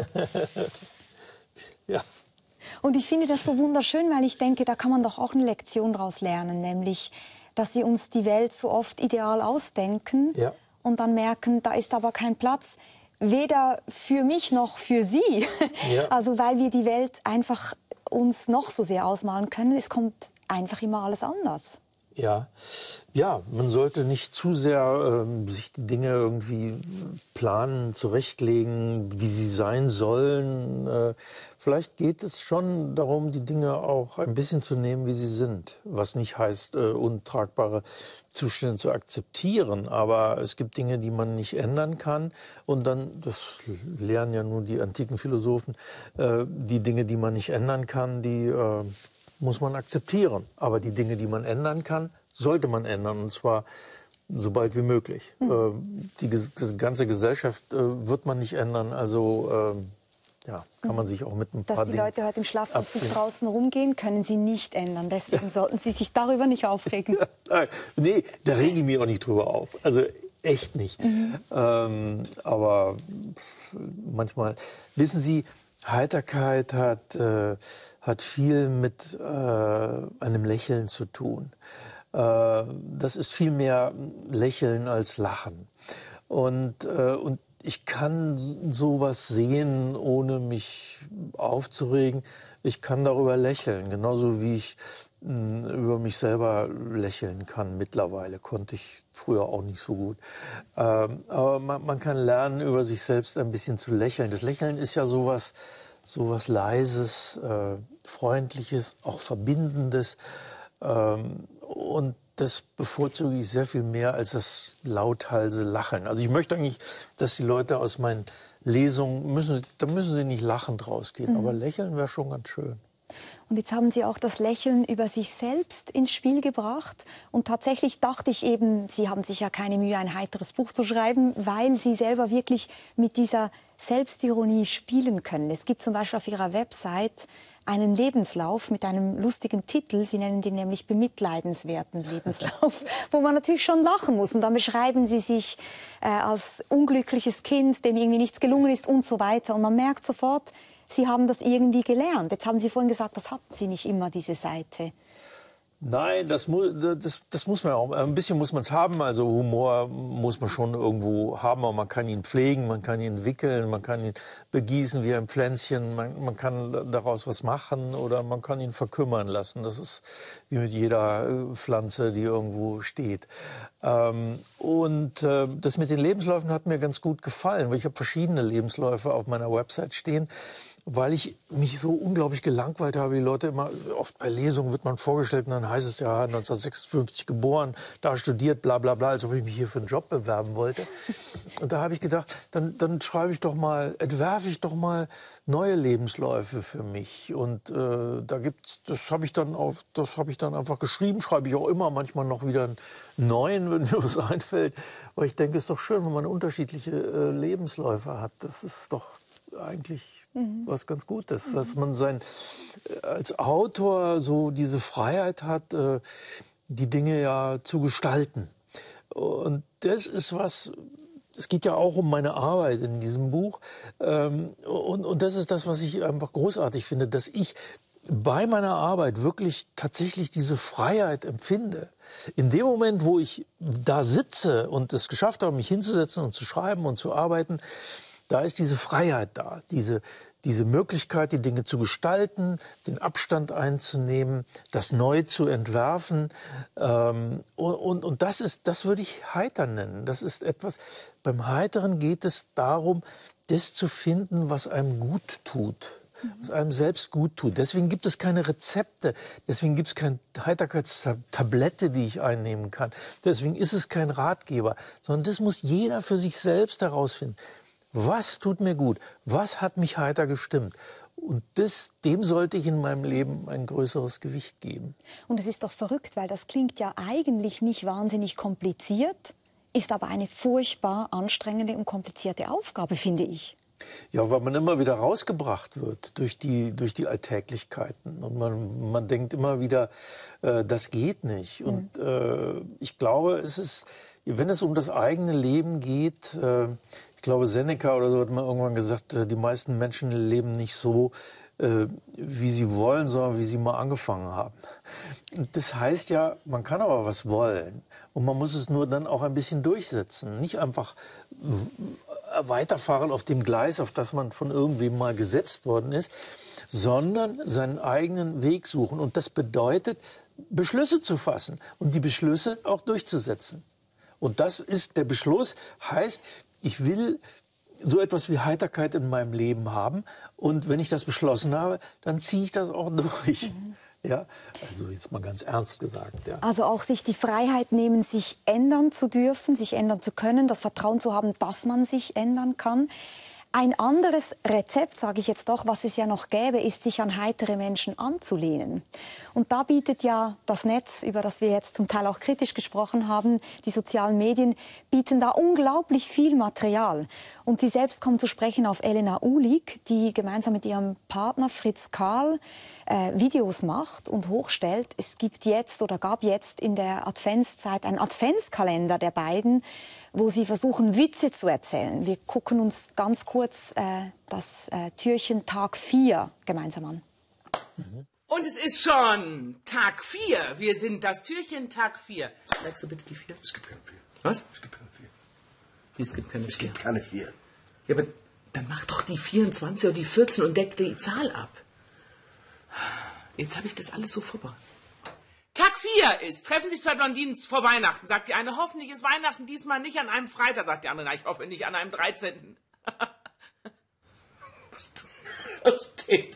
Ja. Und ich finde das so wunderschön, weil ich denke, da kann man doch auch eine Lektion daraus lernen, nämlich, dass wir uns die Welt so oft ideal ausdenken und dann merken, da ist aber kein Platz, weder für mich noch für Sie. Ja. Also weil wir die Welt einfach uns noch so sehr ausmalen können, es kommt einfach immer alles anders. Ja, man sollte nicht zu sehr sich die Dinge irgendwie planen, zurechtlegen, wie sie sein sollen. Vielleicht geht es schon darum, die Dinge auch ein bisschen zu nehmen, wie sie sind. Was nicht heißt, untragbare Zustände zu akzeptieren. Aber es gibt Dinge, die man nicht ändern kann. Und dann, das lehren ja nur die antiken Philosophen, die Dinge, die man nicht ändern kann, die muss man akzeptieren. Aber die Dinge, die man ändern kann, sollte man ändern. Und zwar so bald wie möglich. Die ganze Gesellschaft wird man nicht ändern. Also kann man sich auch mit ein paar Dass die Leute heute im Schlafanzug draußen rumgehen, können sie nicht ändern. Deswegen sollten Sie sich darüber nicht aufregen. Nee, da rege ich mich auch nicht drüber auf. Also echt nicht. Aber manchmal, wissen Sie, Heiterkeit hat viel mit einem Lächeln zu tun. Das ist viel mehr Lächeln als Lachen. Und ich kann sowas sehen, ohne mich aufzuregen. Ich kann darüber lächeln, genauso wie ich über mich selber lächeln kann. Mittlerweile konnte ich früher auch nicht so gut. Aber man kann lernen, über sich selbst ein bisschen zu lächeln. Das Lächeln ist ja sowas Leises, Freundliches, auch Verbindendes. Und das bevorzuge ich sehr viel mehr als das lauthals Lachen. Also ich möchte eigentlich, dass die Leute aus meinen Lesungen, da müssen sie nicht lachend rausgehen, aber lächeln wäre schon ganz schön. Und jetzt haben Sie auch das Lächeln über sich selbst ins Spiel gebracht. Und tatsächlich dachte ich eben, Sie haben sich ja keine Mühe, ein heiteres Buch zu schreiben, weil Sie selber wirklich mit dieser Selbstironie spielen können. Es gibt zum Beispiel auf Ihrer Website einen Lebenslauf mit einem lustigen Titel. Sie nennen den nämlich bemitleidenswerten Lebenslauf, wo man natürlich schon lachen muss. Und dann beschreiben Sie sich als unglückliches Kind, dem irgendwie nichts gelungen ist und so weiter. Und man merkt sofort, Sie haben das irgendwie gelernt. Jetzt haben Sie vorhin gesagt, das hatten Sie nicht immer, diese Seite. Nein, das muss man auch. Ein bisschen muss man es haben. Also Humor muss man schon irgendwo haben. Aber man kann ihn pflegen, man kann ihn wickeln, man kann ihn begießen wie ein Pflänzchen. Man kann daraus was machen oder man kann ihn verkümmern lassen. Das ist wie mit jeder Pflanze, die irgendwo steht. Das mit den Lebensläufen hat mir ganz gut gefallen, weil ich habe verschiedene Lebensläufe auf meiner Website stehen, weil ich mich so unglaublich gelangweilt habe. Die Leute immer, oft bei Lesungen wird man vorgestellt und dann heißt es ja 1956 geboren, da studiert, bla bla bla, als ob ich mich hier für einen Job bewerben wollte. Und da habe ich gedacht, dann entwerfe ich doch mal neue Lebensläufe für mich. Und das habe ich dann einfach geschrieben, schreibe ich auch immer, manchmal noch wieder einen neuen, wenn mir was einfällt. Weil ich denke, es ist doch schön, wenn man unterschiedliche Lebensläufe hat. Das ist doch eigentlich was ganz Gutes, dass man als Autor so diese Freiheit hat, die Dinge ja zu gestalten. Und das ist was, es geht ja auch um meine Arbeit in diesem Buch. Und das ist das, was ich einfach großartig finde, dass ich bei meiner Arbeit wirklich tatsächlich diese Freiheit empfinde. In dem Moment, wo ich da sitze und es geschafft habe, mich hinzusetzen und zu schreiben und zu arbeiten, da ist diese Freiheit da, diese Möglichkeit, die Dinge zu gestalten, den Abstand einzunehmen, das neu zu entwerfen. Und das würde ich heiter nennen. Das ist etwas, beim Heiteren geht es darum, das zu finden, was einem gut tut. Was einem selbst gut tut. Deswegen gibt es keine Rezepte, deswegen gibt es keine Heiterkeitstablette, die ich einnehmen kann. Deswegen ist es kein Ratgeber, sondern das muss jeder für sich selbst herausfinden. Was tut mir gut? Was hat mich heiter gestimmt? Und dem sollte ich in meinem Leben ein größeres Gewicht geben. Und es ist doch verrückt, weil das klingt ja eigentlich nicht wahnsinnig kompliziert. ist aber eine furchtbar anstrengende und komplizierte Aufgabe, finde ich. Ja, weil man immer wieder rausgebracht wird durch die Alltäglichkeiten. Und man denkt immer wieder, das geht nicht. Und ich glaube, wenn es um das eigene Leben geht, ich glaube, Seneca oder so hat mal irgendwann gesagt, die meisten Menschen leben nicht so, wie sie wollen, sondern wie sie mal angefangen haben. Und das heißt ja, man kann aber was wollen. Und man muss es nur dann auch ein bisschen durchsetzen. Nicht einfach weiterfahren auf dem Gleis, auf das man von irgendwem mal gesetzt worden ist, sondern seinen eigenen Weg suchen. Und das bedeutet, Beschlüsse zu fassen und die Beschlüsse auch durchzusetzen. Und das ist der Beschluss, heißt, ich will so etwas wie Heiterkeit in meinem Leben haben. Und wenn ich das beschlossen habe, dann ziehe ich das auch durch. Ja, also jetzt mal ganz ernst gesagt. Ja. Also auch sich die Freiheit nehmen, sich ändern zu dürfen, sich ändern zu können, das Vertrauen zu haben, dass man sich ändern kann. Ein anderes Rezept, sage ich jetzt doch, was es ja noch gäbe, ist, sich an heitere Menschen anzulehnen. Und da bietet ja das Netz, über das wir jetzt zum Teil auch kritisch gesprochen haben, die sozialen Medien, bieten da unglaublich viel Material. Und Sie selbst kommen zu sprechen auf Elena Uhlig, die gemeinsam mit ihrem Partner Fritz Karl Videos macht und hochstellt. Es gibt jetzt oder gab jetzt in der Adventszeit einen Adventskalender der beiden, wo sie versuchen, Witze zu erzählen. Wir gucken uns ganz kurz das Türchen Tag 4 gemeinsam an. Und es ist schon Tag 4. Wir sind das Türchen Tag 4. Sagst du bitte die 4? Es gibt keine 4. Was? Es gibt keine 4. Wie, es gibt keine 4? Es gibt keine 4. Ja, aber dann mach doch die 24 oder die 14 und deck die Zahl ab. Jetzt habe ich das alles so vorbereitet. Tag 4 ist, treffen sich zwei Blondinen vor Weihnachten. Sagt die eine, hoffentlich ist Weihnachten diesmal nicht an einem Freitag. Sagt die andere, na, ich hoffe nicht an einem 13. Was steht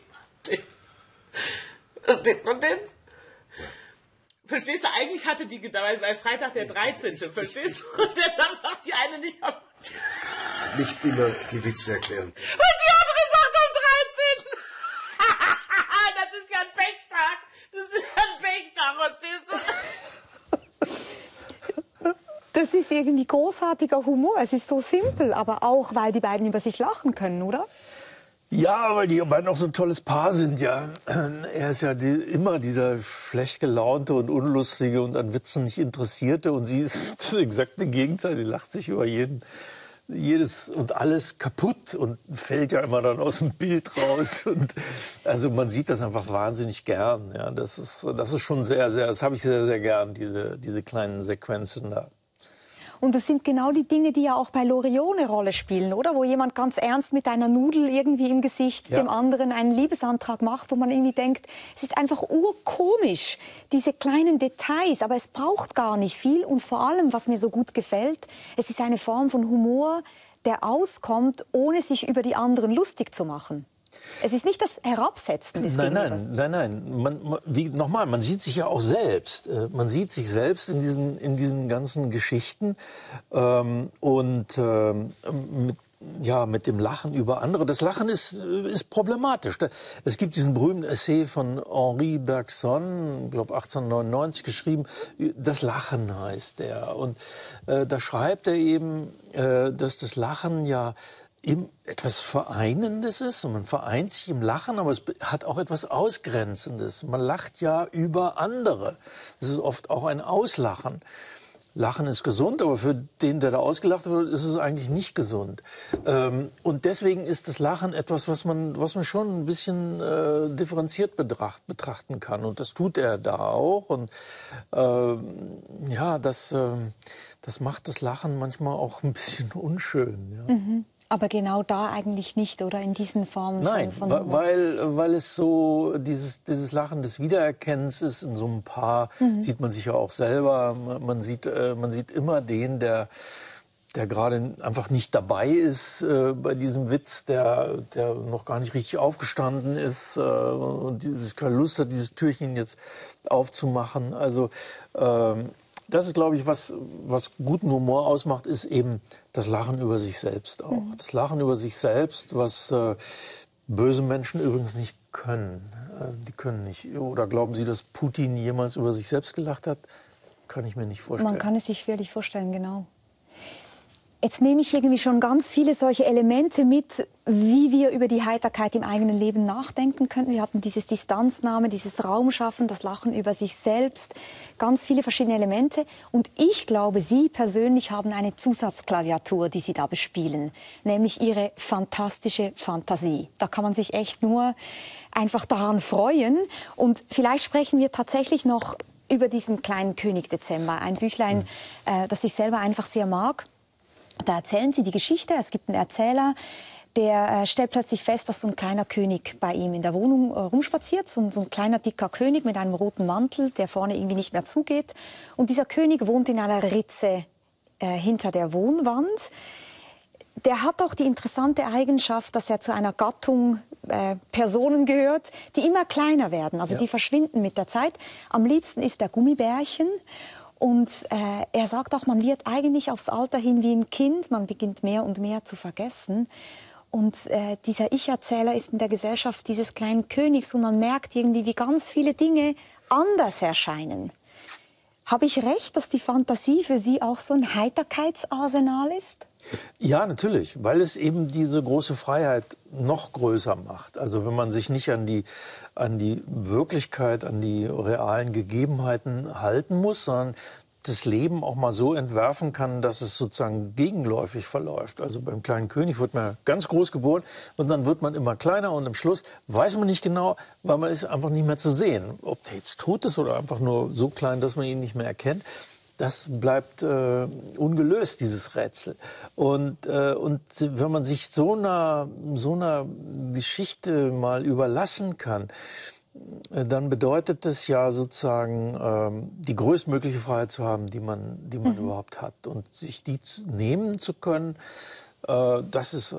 und denn? Verstehst du, eigentlich hatte die gedacht, weil Freitag der 13. Verstehst du? Und deshalb sagt die eine nicht am... Nicht immer die Witze erklären. Und die andere sagt am 13. Das ist ja ein Pechtag. Das ist ja ein Pechtag, verstehst du? Das ist irgendwie großartiger Humor. Es ist so simpel, aber auch, weil die beiden über sich lachen können, oder? Ja, weil die beiden auch so ein tolles Paar sind, ja. Er ist ja immer dieser schlecht gelaunte und unlustige und an Witzen nicht interessierte. Und sie ist das exakte Gegenteil. Sie lacht sich über jedes und alles kaputt und fällt ja immer dann aus dem Bild raus. Und also man sieht das einfach wahnsinnig gern. Ja, das ist schon sehr, sehr, das habe ich sehr, sehr gern, diese kleinen Sequenzen da. Und das sind genau die Dinge, die ja auch bei Loriot eine Rolle spielen, oder? Wo jemand ganz ernst mit einer Nudel irgendwie im Gesicht dem anderen einen Liebesantrag macht, wo man irgendwie denkt, es ist einfach urkomisch, diese kleinen Details, aber es braucht gar nicht viel. Und vor allem, was mir so gut gefällt, es ist eine Form von Humor, der auskommt, ohne sich über die anderen lustig zu machen. Es ist nicht das Herabsetzen des Gegenübers. Nein. Nochmal, man sieht sich ja auch selbst. Man sieht sich selbst in diesen ganzen Geschichten mit dem Lachen über andere. Das Lachen ist problematisch. Es gibt diesen berühmten Essay von Henri Bergson, ich glaube 1899 geschrieben, Das Lachen heißt der. Und da schreibt er eben, dass das Lachen ja etwas Vereinendes ist und man vereint sich im Lachen, aber es hat auch etwas Ausgrenzendes. Man lacht ja über andere. Es ist oft auch ein Auslachen. Lachen ist gesund, aber für den, der da ausgelacht wird, ist es eigentlich nicht gesund. Und deswegen ist das Lachen etwas, was man schon ein bisschen differenziert betrachten kann. Und das tut er da auch. Und das macht das Lachen manchmal auch ein bisschen unschön. Ja. Mhm. Aber genau da eigentlich nicht, oder? In diesen Formen Nein, von weil es so dieses Lachen des Wiedererkennens ist. In so einem Paar sieht man sich ja auch selber. Man sieht immer den, der gerade einfach nicht dabei ist bei diesem Witz, der noch gar nicht richtig aufgestanden ist und keine Lust hat, dieses Türchen jetzt aufzumachen. Also das ist, glaube ich, was guten Humor ausmacht, ist eben das Lachen über sich selbst auch. Das Lachen über sich selbst, was böse Menschen übrigens nicht können. Die können nicht. Oder glauben Sie, dass Putin jemals über sich selbst gelacht hat? Kann ich mir nicht vorstellen. Man kann es sich schwerlich vorstellen, genau. Jetzt nehme ich irgendwie schon ganz viele solche Elemente mit, wie wir über die Heiterkeit im eigenen Leben nachdenken könnten. Wir hatten dieses Distanznahme, dieses Raumschaffen, das Lachen über sich selbst, ganz viele verschiedene Elemente. Und ich glaube, Sie persönlich haben eine Zusatzklaviatur, die Sie da bespielen, nämlich Ihre fantastische Fantasie. Da kann man sich echt nur einfach daran freuen. Und vielleicht sprechen wir tatsächlich noch über diesen kleinen König Dezember, ein Büchlein, das ich selber einfach sehr mag. Da erzählen Sie die Geschichte. Es gibt einen Erzähler, der stellt plötzlich fest, dass so ein kleiner König bei ihm in der Wohnung rumspaziert. So ein kleiner, dicker König mit einem roten Mantel, der vorne irgendwie nicht mehr zugeht. Und dieser König wohnt in einer Ritze hinter der Wohnwand. Der hat auch die interessante Eigenschaft, dass er zu einer Gattung Personen gehört, die immer kleiner werden. Also die verschwinden mit der Zeit. Am liebsten ist er Gummibärchen. Und er sagt auch, man wird eigentlich aufs Alter hin wie ein Kind, man beginnt mehr und mehr zu vergessen. Und dieser Ich-Erzähler ist in der Gesellschaft dieses kleinen Königs und man merkt irgendwie, wie ganz viele Dinge anders erscheinen. Habe ich recht, dass die Fantasie für Sie auch so ein Heiterkeitsarsenal ist? Ja, natürlich, weil es eben diese große Freiheit noch größer macht. Also wenn man sich nicht an die Wirklichkeit, an die realen Gegebenheiten halten muss, sondern das Leben auch mal so entwerfen kann, dass es sozusagen gegenläufig verläuft. Also beim kleinen König wird man ganz groß geboren und dann wird man immer kleiner und am Schluss weiß man nicht genau, weil man ist einfach nicht mehr zu sehen. Ob der jetzt tot ist oder einfach nur so klein, dass man ihn nicht mehr erkennt. Das bleibt ungelöst, dieses Rätsel. Und wenn man sich so einer Geschichte mal überlassen kann, dann bedeutet das ja sozusagen die größtmögliche Freiheit zu haben, die man überhaupt hat. Und sich die nehmen zu können, das ist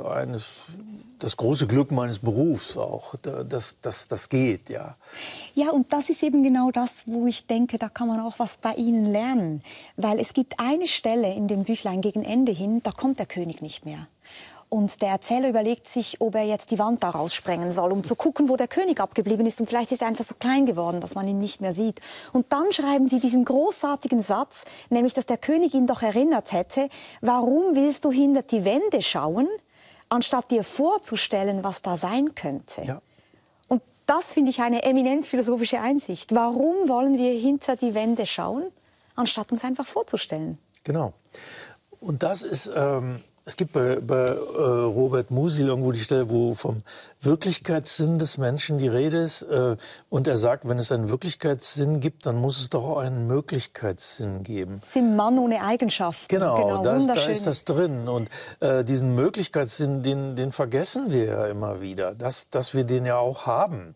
das große Glück meines Berufs auch, dass das geht, ja. Ja, und das ist eben genau das, wo ich denke, da kann man auch was bei Ihnen lernen. Weil es gibt eine Stelle in dem Büchlein gegen Ende hin, da kommt der König nicht mehr. Und der Erzähler überlegt sich, ob er jetzt die Wand da raussprengen soll, um zu gucken, wo der König abgeblieben ist. Und vielleicht ist er einfach so klein geworden, dass man ihn nicht mehr sieht. Und dann schreiben sie diesen großartigen Satz, nämlich, dass der König ihn doch erinnert hätte, warum willst du hinter die Wände schauen, anstatt dir vorzustellen, was da sein könnte? Ja. Und das finde ich eine eminent philosophische Einsicht. Warum wollen wir hinter die Wände schauen, anstatt uns einfach vorzustellen? Genau. Und das ist... Es gibt bei Robert Musil irgendwo die Stelle, wo vom Wirklichkeitssinn des Menschen die Rede ist. Und er sagt, wenn es einen Wirklichkeitssinn gibt, dann muss es doch auch einen Möglichkeitssinn geben. Sie sind Mann ohne Eigenschaften. Genau, da ist das drin. Und diesen Möglichkeitssinn, den vergessen wir ja immer wieder, dass wir den ja auch haben.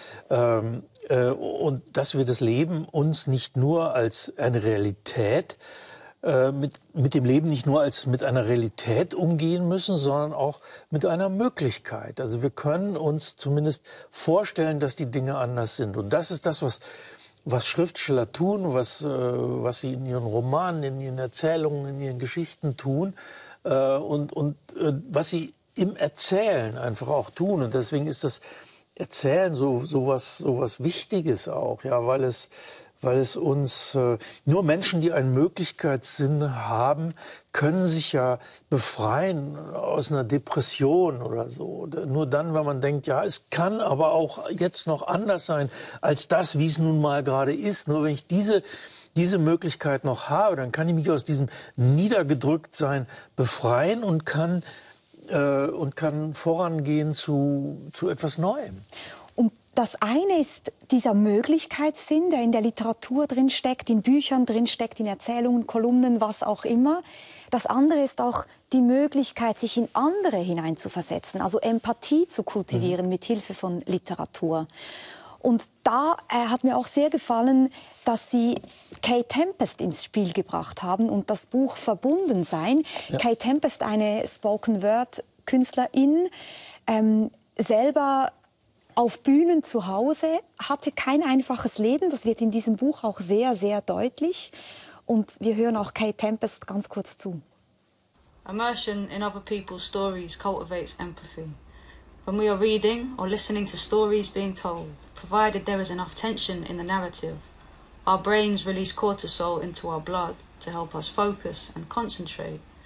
Und dass wir das Leben uns nicht nur als eine Realität mit dem Leben nicht nur als mit einer Realität umgehen müssen, sondern auch mit einer Möglichkeit. Also wir können uns zumindest vorstellen, dass die Dinge anders sind. Und das ist das, was Schriftsteller tun, was sie in ihren Romanen, in ihren Erzählungen, in ihren Geschichten tun und was sie im Erzählen einfach auch tun. Und deswegen ist das Erzählen so was Wichtiges auch, ja, weil es uns, nur Menschen, die einen Möglichkeitssinn haben, können sich ja befreien aus einer Depression oder so. Nur dann, wenn man denkt, ja, es kann aber auch jetzt noch anders sein als das, wie es nun mal gerade ist. Nur wenn ich diese Möglichkeit noch habe, dann kann ich mich aus diesem Niedergedrücktsein befreien und kann vorangehen zu etwas Neuem. Und das eine ist dieser Möglichkeitssinn, der in der Literatur drinsteckt, in Büchern drinsteckt, in Erzählungen, Kolumnen, was auch immer. Das andere ist auch die Möglichkeit, sich in andere hineinzuversetzen, also Empathie zu kultivieren mit Hilfe von Literatur. Und da hat mir auch sehr gefallen, dass Sie Kay Tempest ins Spiel gebracht haben und das Buch Verbundensein. Ja. Kay Tempest, eine Spoken-Word-Künstlerin, selber auf Bühnen zu Hause, hatte kein einfaches Leben. Das wird in diesem Buch auch sehr, sehr deutlich. Und wir hören auch Kay Tempest ganz kurz zu. Immersion in other people's stories cultivates empathy. When we are reading or listening to stories being told, provided there is enough tension in the narrative, our brains release cortisol into our blood to help us focus and concentrate.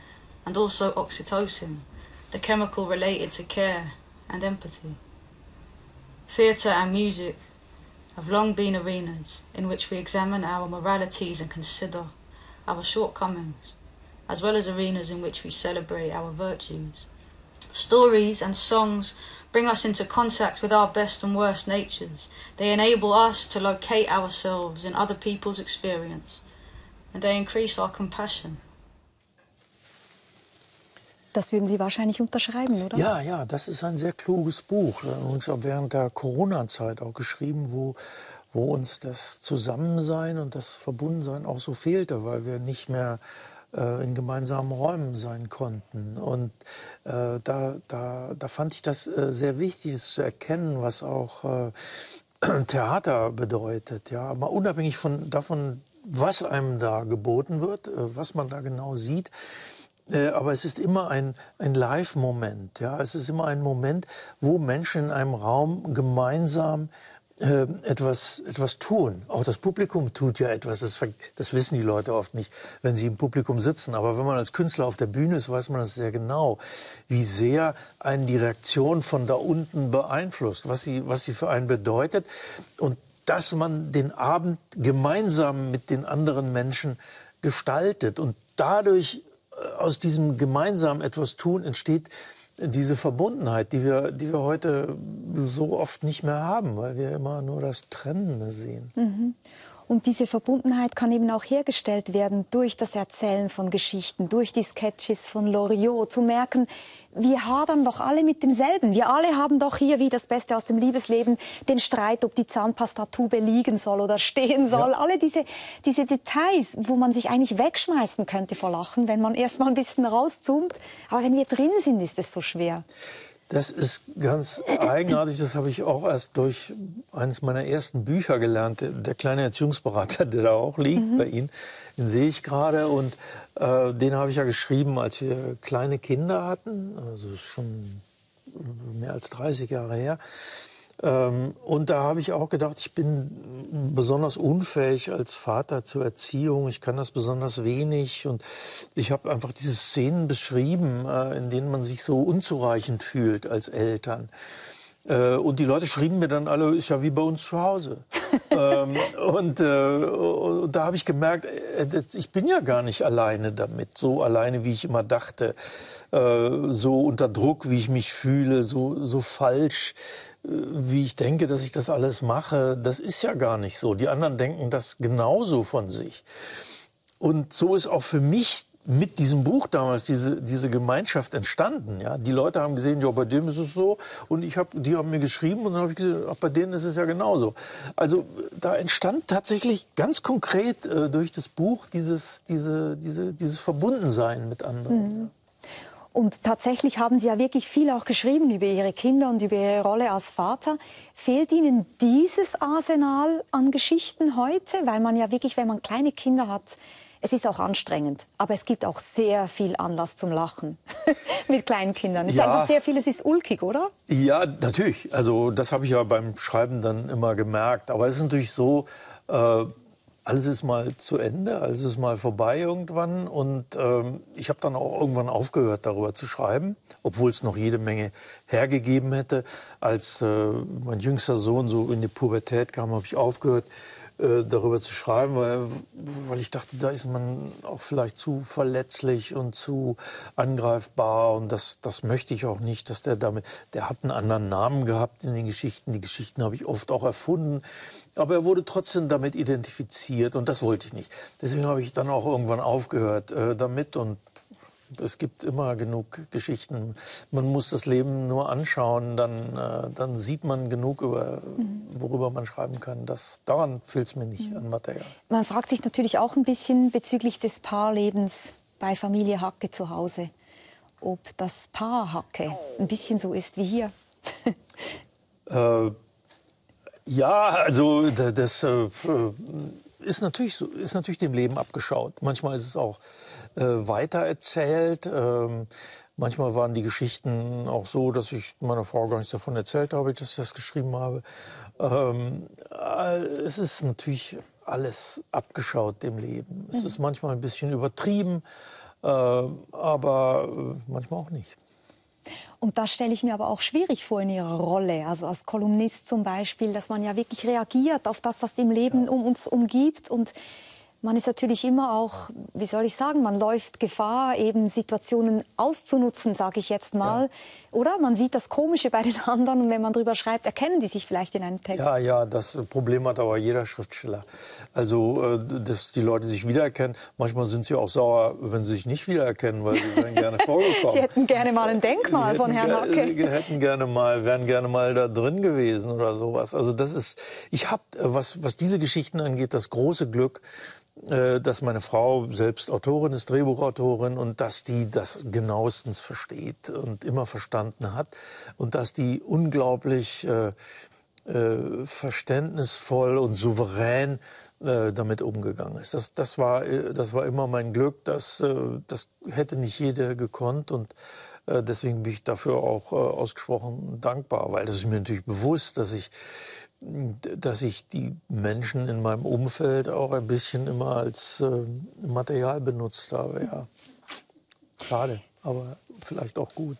and also oxytocin, the chemical related to care and empathy. Theatre and music have long been arenas in which we examine our moralities and consider our shortcomings, as well as arenas in which we celebrate our virtues. Stories and songs bring us into contact with our best and worst natures. They enable us to locate ourselves in other people's experience, and they increase our compassion. Das würden Sie wahrscheinlich unterschreiben, oder? Ja, ja, das ist ein sehr kluges Buch. Uns auch während der Corona-Zeit auch geschrieben, wo uns das Zusammensein und das Verbundensein auch so fehlte, weil wir nicht mehr in gemeinsamen Räumen sein konnten. Und da fand ich das sehr wichtig, es zu erkennen, was auch Theater bedeutet. Ja, aber unabhängig davon, was einem da geboten wird, was man da genau sieht. Aber es ist immer ein Live-Moment. Ja? Es ist immer ein Moment, wo Menschen in einem Raum gemeinsam etwas tun. Auch das Publikum tut ja etwas. Das wissen die Leute oft nicht, wenn sie im Publikum sitzen. Aber wenn man als Künstler auf der Bühne ist, weiß man das sehr genau, wie sehr einen die Reaktion von da unten beeinflusst, was sie für einen bedeutet. Und dass man den Abend gemeinsam mit den anderen Menschen gestaltet. Und dadurch aus diesem gemeinsam etwas tun entsteht diese Verbundenheit, die wir heute so oft nicht mehr haben, weil wir immer nur das Trennende sehen. Mhm. Und diese Verbundenheit kann eben auch hergestellt werden durch das Erzählen von Geschichten, durch die Sketches von Loriot, zu merken, wir hadern doch alle mit demselben. Wir alle haben doch hier, wie das Beste aus dem Liebesleben, den Streit, ob die Zahnpastatube liegen soll oder stehen soll. Ja. Alle diese Details, wo man sich eigentlich wegschmeißen könnte vor Lachen, wenn man erst mal ein bisschen rauszoomt. Aber wenn wir drin sind, ist es so schwer. Das ist ganz eigenartig. Das habe ich auch erst durch eines meiner ersten Bücher gelernt. Der kleine Erziehungsberater, der da auch liegt bei Ihnen, den sehe ich gerade. Und den habe ich ja geschrieben, als wir kleine Kinder hatten. Also schon mehr als 30 Jahre her. Und da habe ich auch gedacht, ich bin besonders unfähig als Vater zur Erziehung. Ich kann das besonders wenig. Und ich habe einfach diese Szenen beschrieben, in denen man sich so unzureichend fühlt als Eltern. Und die Leute schrieben mir dann alle, ist ja wie bei uns zu Hause. Und da habe ich gemerkt, ich bin ja gar nicht alleine damit. So alleine, wie ich immer dachte. So unter Druck, wie ich mich fühle. So falsch, wie ich denke, dass ich das alles mache. Das ist ja gar nicht so. Die anderen denken das genauso von sich. Und so ist auch für mich mit diesem Buch damals diese Gemeinschaft entstanden. Ja? Die Leute haben gesehen, ja, bei dem ist es so. Und die haben mir geschrieben und dann habe ich gesagt, ach, bei denen ist es ja genauso. Also da entstand tatsächlich ganz konkret durch das Buch dieses Verbundensein mit anderen. Mhm. Und tatsächlich haben Sie ja wirklich viel auch geschrieben über Ihre Kinder und über Ihre Rolle als Vater. Fehlt Ihnen dieses Arsenal an Geschichten heute? Weil man ja wirklich, wenn man kleine Kinder hat, es ist auch anstrengend, aber es gibt auch sehr viel Anlass zum Lachen mit kleinen Kindern. Es ist einfach sehr viel, es ist ulkig, oder? Ja, natürlich. Also das habe ich ja beim Schreiben dann immer gemerkt. Aber es ist natürlich so, alles ist mal zu Ende, alles ist mal vorbei irgendwann. Und ich habe dann auch irgendwann aufgehört, darüber zu schreiben, obwohl es noch jede Menge hergegeben hätte. Als mein jüngster Sohn so in die Pubertät kam, habe ich aufgehört, darüber zu schreiben, weil ich dachte, da ist man auch vielleicht zu verletzlich und zu angreifbar und das möchte ich auch nicht, dass der hat einen anderen Namen gehabt in den Geschichten. Die Geschichten habe ich oft auch erfunden, aber er wurde trotzdem damit identifiziert und das wollte ich nicht. Deswegen habe ich dann auch irgendwann aufgehört damit und es gibt immer genug Geschichten. Man muss das Leben nur anschauen, dann sieht man genug, worüber man schreiben kann. Daran fehlt es mir nicht an Material. Man fragt sich natürlich auch ein bisschen bezüglich des Paarlebens bei Familie Hacke zu Hause, ob das Paar Hacke ein bisschen so ist wie hier. Ja, also das ist natürlich so, ist natürlich dem Leben abgeschaut. Manchmal ist es auch weitererzählt. Manchmal waren die Geschichten auch so, dass ich meiner Frau gar nichts davon erzählt habe, dass ich das geschrieben habe. Es ist natürlich alles abgeschaut dem Leben. Es ist manchmal ein bisschen übertrieben, aber manchmal auch nicht. Und das stelle ich mir aber auch schwierig vor in Ihrer Rolle, also als Kolumnist zum Beispiel, dass man ja wirklich reagiert auf das, was im Leben um uns umgibt. Und man ist natürlich immer auch, wie soll ich sagen, man läuft Gefahr, eben Situationen auszunutzen, sage ich jetzt mal. Ja. Oder? Man sieht das Komische bei den anderen und wenn man drüber schreibt, erkennen die sich vielleicht in einem Text. Ja, das Problem hat aber jeder Schriftsteller. Also, dass die Leute sich wiedererkennen. Manchmal sind sie auch sauer, wenn sie sich nicht wiedererkennen, weil sie wären gerne vorgekommen. Sie hätten gerne mal ein Denkmal von Herrn Hacke. Wären gerne mal da drin gewesen oder sowas. Also das ist, ich habe, was diese Geschichten angeht, das große Glück, dass meine Frau selbst Autorin ist, Drehbuchautorin, und dass die das genauestens versteht und immer verstanden hat und dass die unglaublich verständnisvoll und souverän damit umgegangen ist. Das war immer mein Glück. Das hätte nicht jeder gekonnt und deswegen bin ich dafür auch ausgesprochen dankbar, weil das ist mir natürlich bewusst, dass ich die Menschen in meinem Umfeld auch ein bisschen immer als Material benutzt habe. Ja. Schade, aber vielleicht auch gut.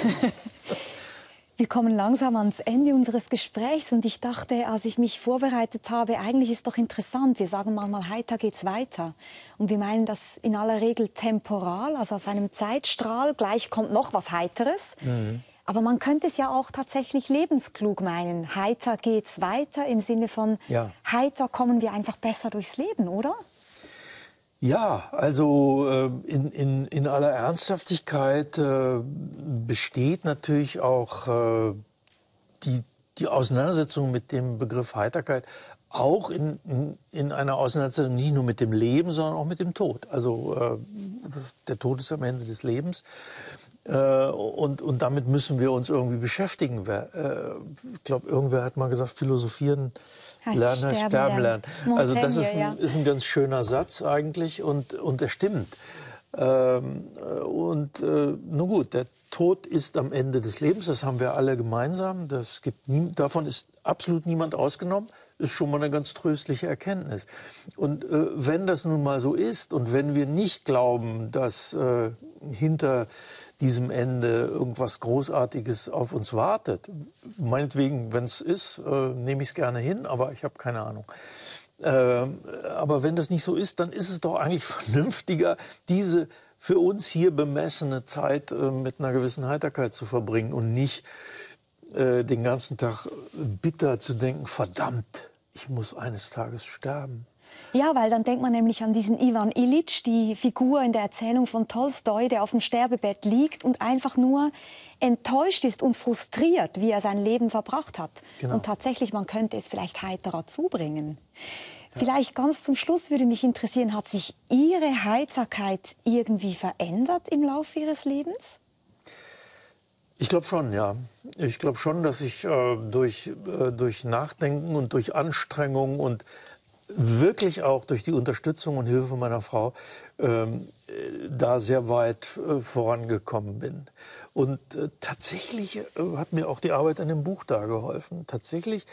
Wir kommen langsam ans Ende unseres Gesprächs und ich dachte, als ich mich vorbereitet habe, eigentlich ist doch interessant, wir sagen manchmal, heiter geht's weiter. Und wir meinen das in aller Regel temporal, also auf einem Zeitstrahl, gleich kommt noch was Heiteres. Mhm. Aber man könnte es ja auch tatsächlich lebensklug meinen. Heiter geht's weiter im Sinne von heiter kommen wir einfach besser durchs Leben, oder? Ja, also in aller Ernsthaftigkeit besteht natürlich auch die Auseinandersetzung mit dem Begriff Heiterkeit auch in einer Auseinandersetzung nicht nur mit dem Leben, sondern auch mit dem Tod. Also der Tod ist am Ende des Lebens. Und damit müssen wir uns irgendwie beschäftigen. Ich glaube, irgendwer hat mal gesagt, philosophieren lernen heißt sterben lernen. Also das ist ein ganz schöner Satz eigentlich und er stimmt. Nun gut, der Tod ist am Ende des Lebens, das haben wir alle gemeinsam. Davon ist absolut niemand ausgenommen. Ist schon mal eine ganz tröstliche Erkenntnis. Und wenn das nun mal so ist und wenn wir nicht glauben, dass hinter diesem Ende irgendwas Großartiges auf uns wartet, meinetwegen, wenn es ist, nehme ich es gerne hin, aber ich habe keine Ahnung. Aber wenn das nicht so ist, dann ist es doch eigentlich vernünftiger, diese für uns hier bemessene Zeit mit einer gewissen Heiterkeit zu verbringen und nicht den ganzen Tag bitter zu denken, verdammt, ich muss eines Tages sterben. Ja, weil dann denkt man nämlich an diesen Ivan Ilitsch, die Figur in der Erzählung von Tolstoi, der auf dem Sterbebett liegt und einfach nur enttäuscht ist und frustriert, wie er sein Leben verbracht hat. Genau. Und tatsächlich, man könnte es vielleicht heiterer zubringen. Ja. Vielleicht ganz zum Schluss würde mich interessieren, hat sich Ihre Heiterkeit irgendwie verändert im Laufe Ihres Lebens? Ich glaube schon, ja. Ich glaube schon, dass ich durch Nachdenken und durch Anstrengung und wirklich auch durch die Unterstützung und Hilfe meiner Frau da sehr weit vorangekommen bin. Und tatsächlich hat mir auch die Arbeit an dem Buch da geholfen. Tatsächlich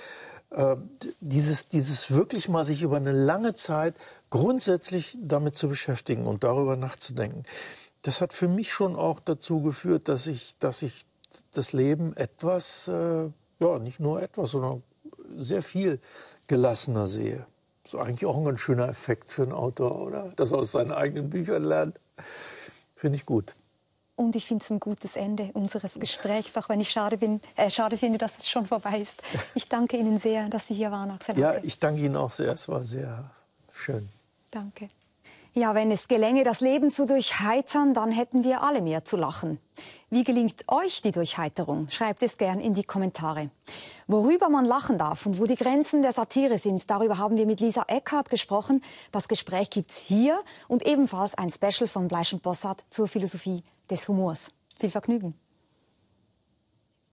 dieses wirklich mal sich über eine lange Zeit grundsätzlich damit zu beschäftigen und darüber nachzudenken. Das hat für mich schon auch dazu geführt, dass ich das Leben etwas, nicht nur etwas, sondern sehr viel gelassener sehe. Das ist eigentlich auch ein ganz schöner Effekt für einen Autor, oder? Das aus seinen eigenen Büchern lernt. Finde ich gut. Und ich finde es ein gutes Ende unseres Gesprächs, auch wenn ich schade finde, dass es schon vorbei ist. Ich danke Ihnen sehr, dass Sie hier waren, Axel Hacke. Ja, ich danke Ihnen auch sehr. Es war sehr schön. Danke. Ja, wenn es gelänge, das Leben zu durchheitern, dann hätten wir alle mehr zu lachen. Wie gelingt euch die Durchheiterung? Schreibt es gern in die Kommentare. Worüber man lachen darf und wo die Grenzen der Satire sind, darüber haben wir mit Lisa Eckhardt gesprochen. Das Gespräch gibt's hier und ebenfalls ein Special von Bleisch und Bossart zur Philosophie des Humors. Viel Vergnügen.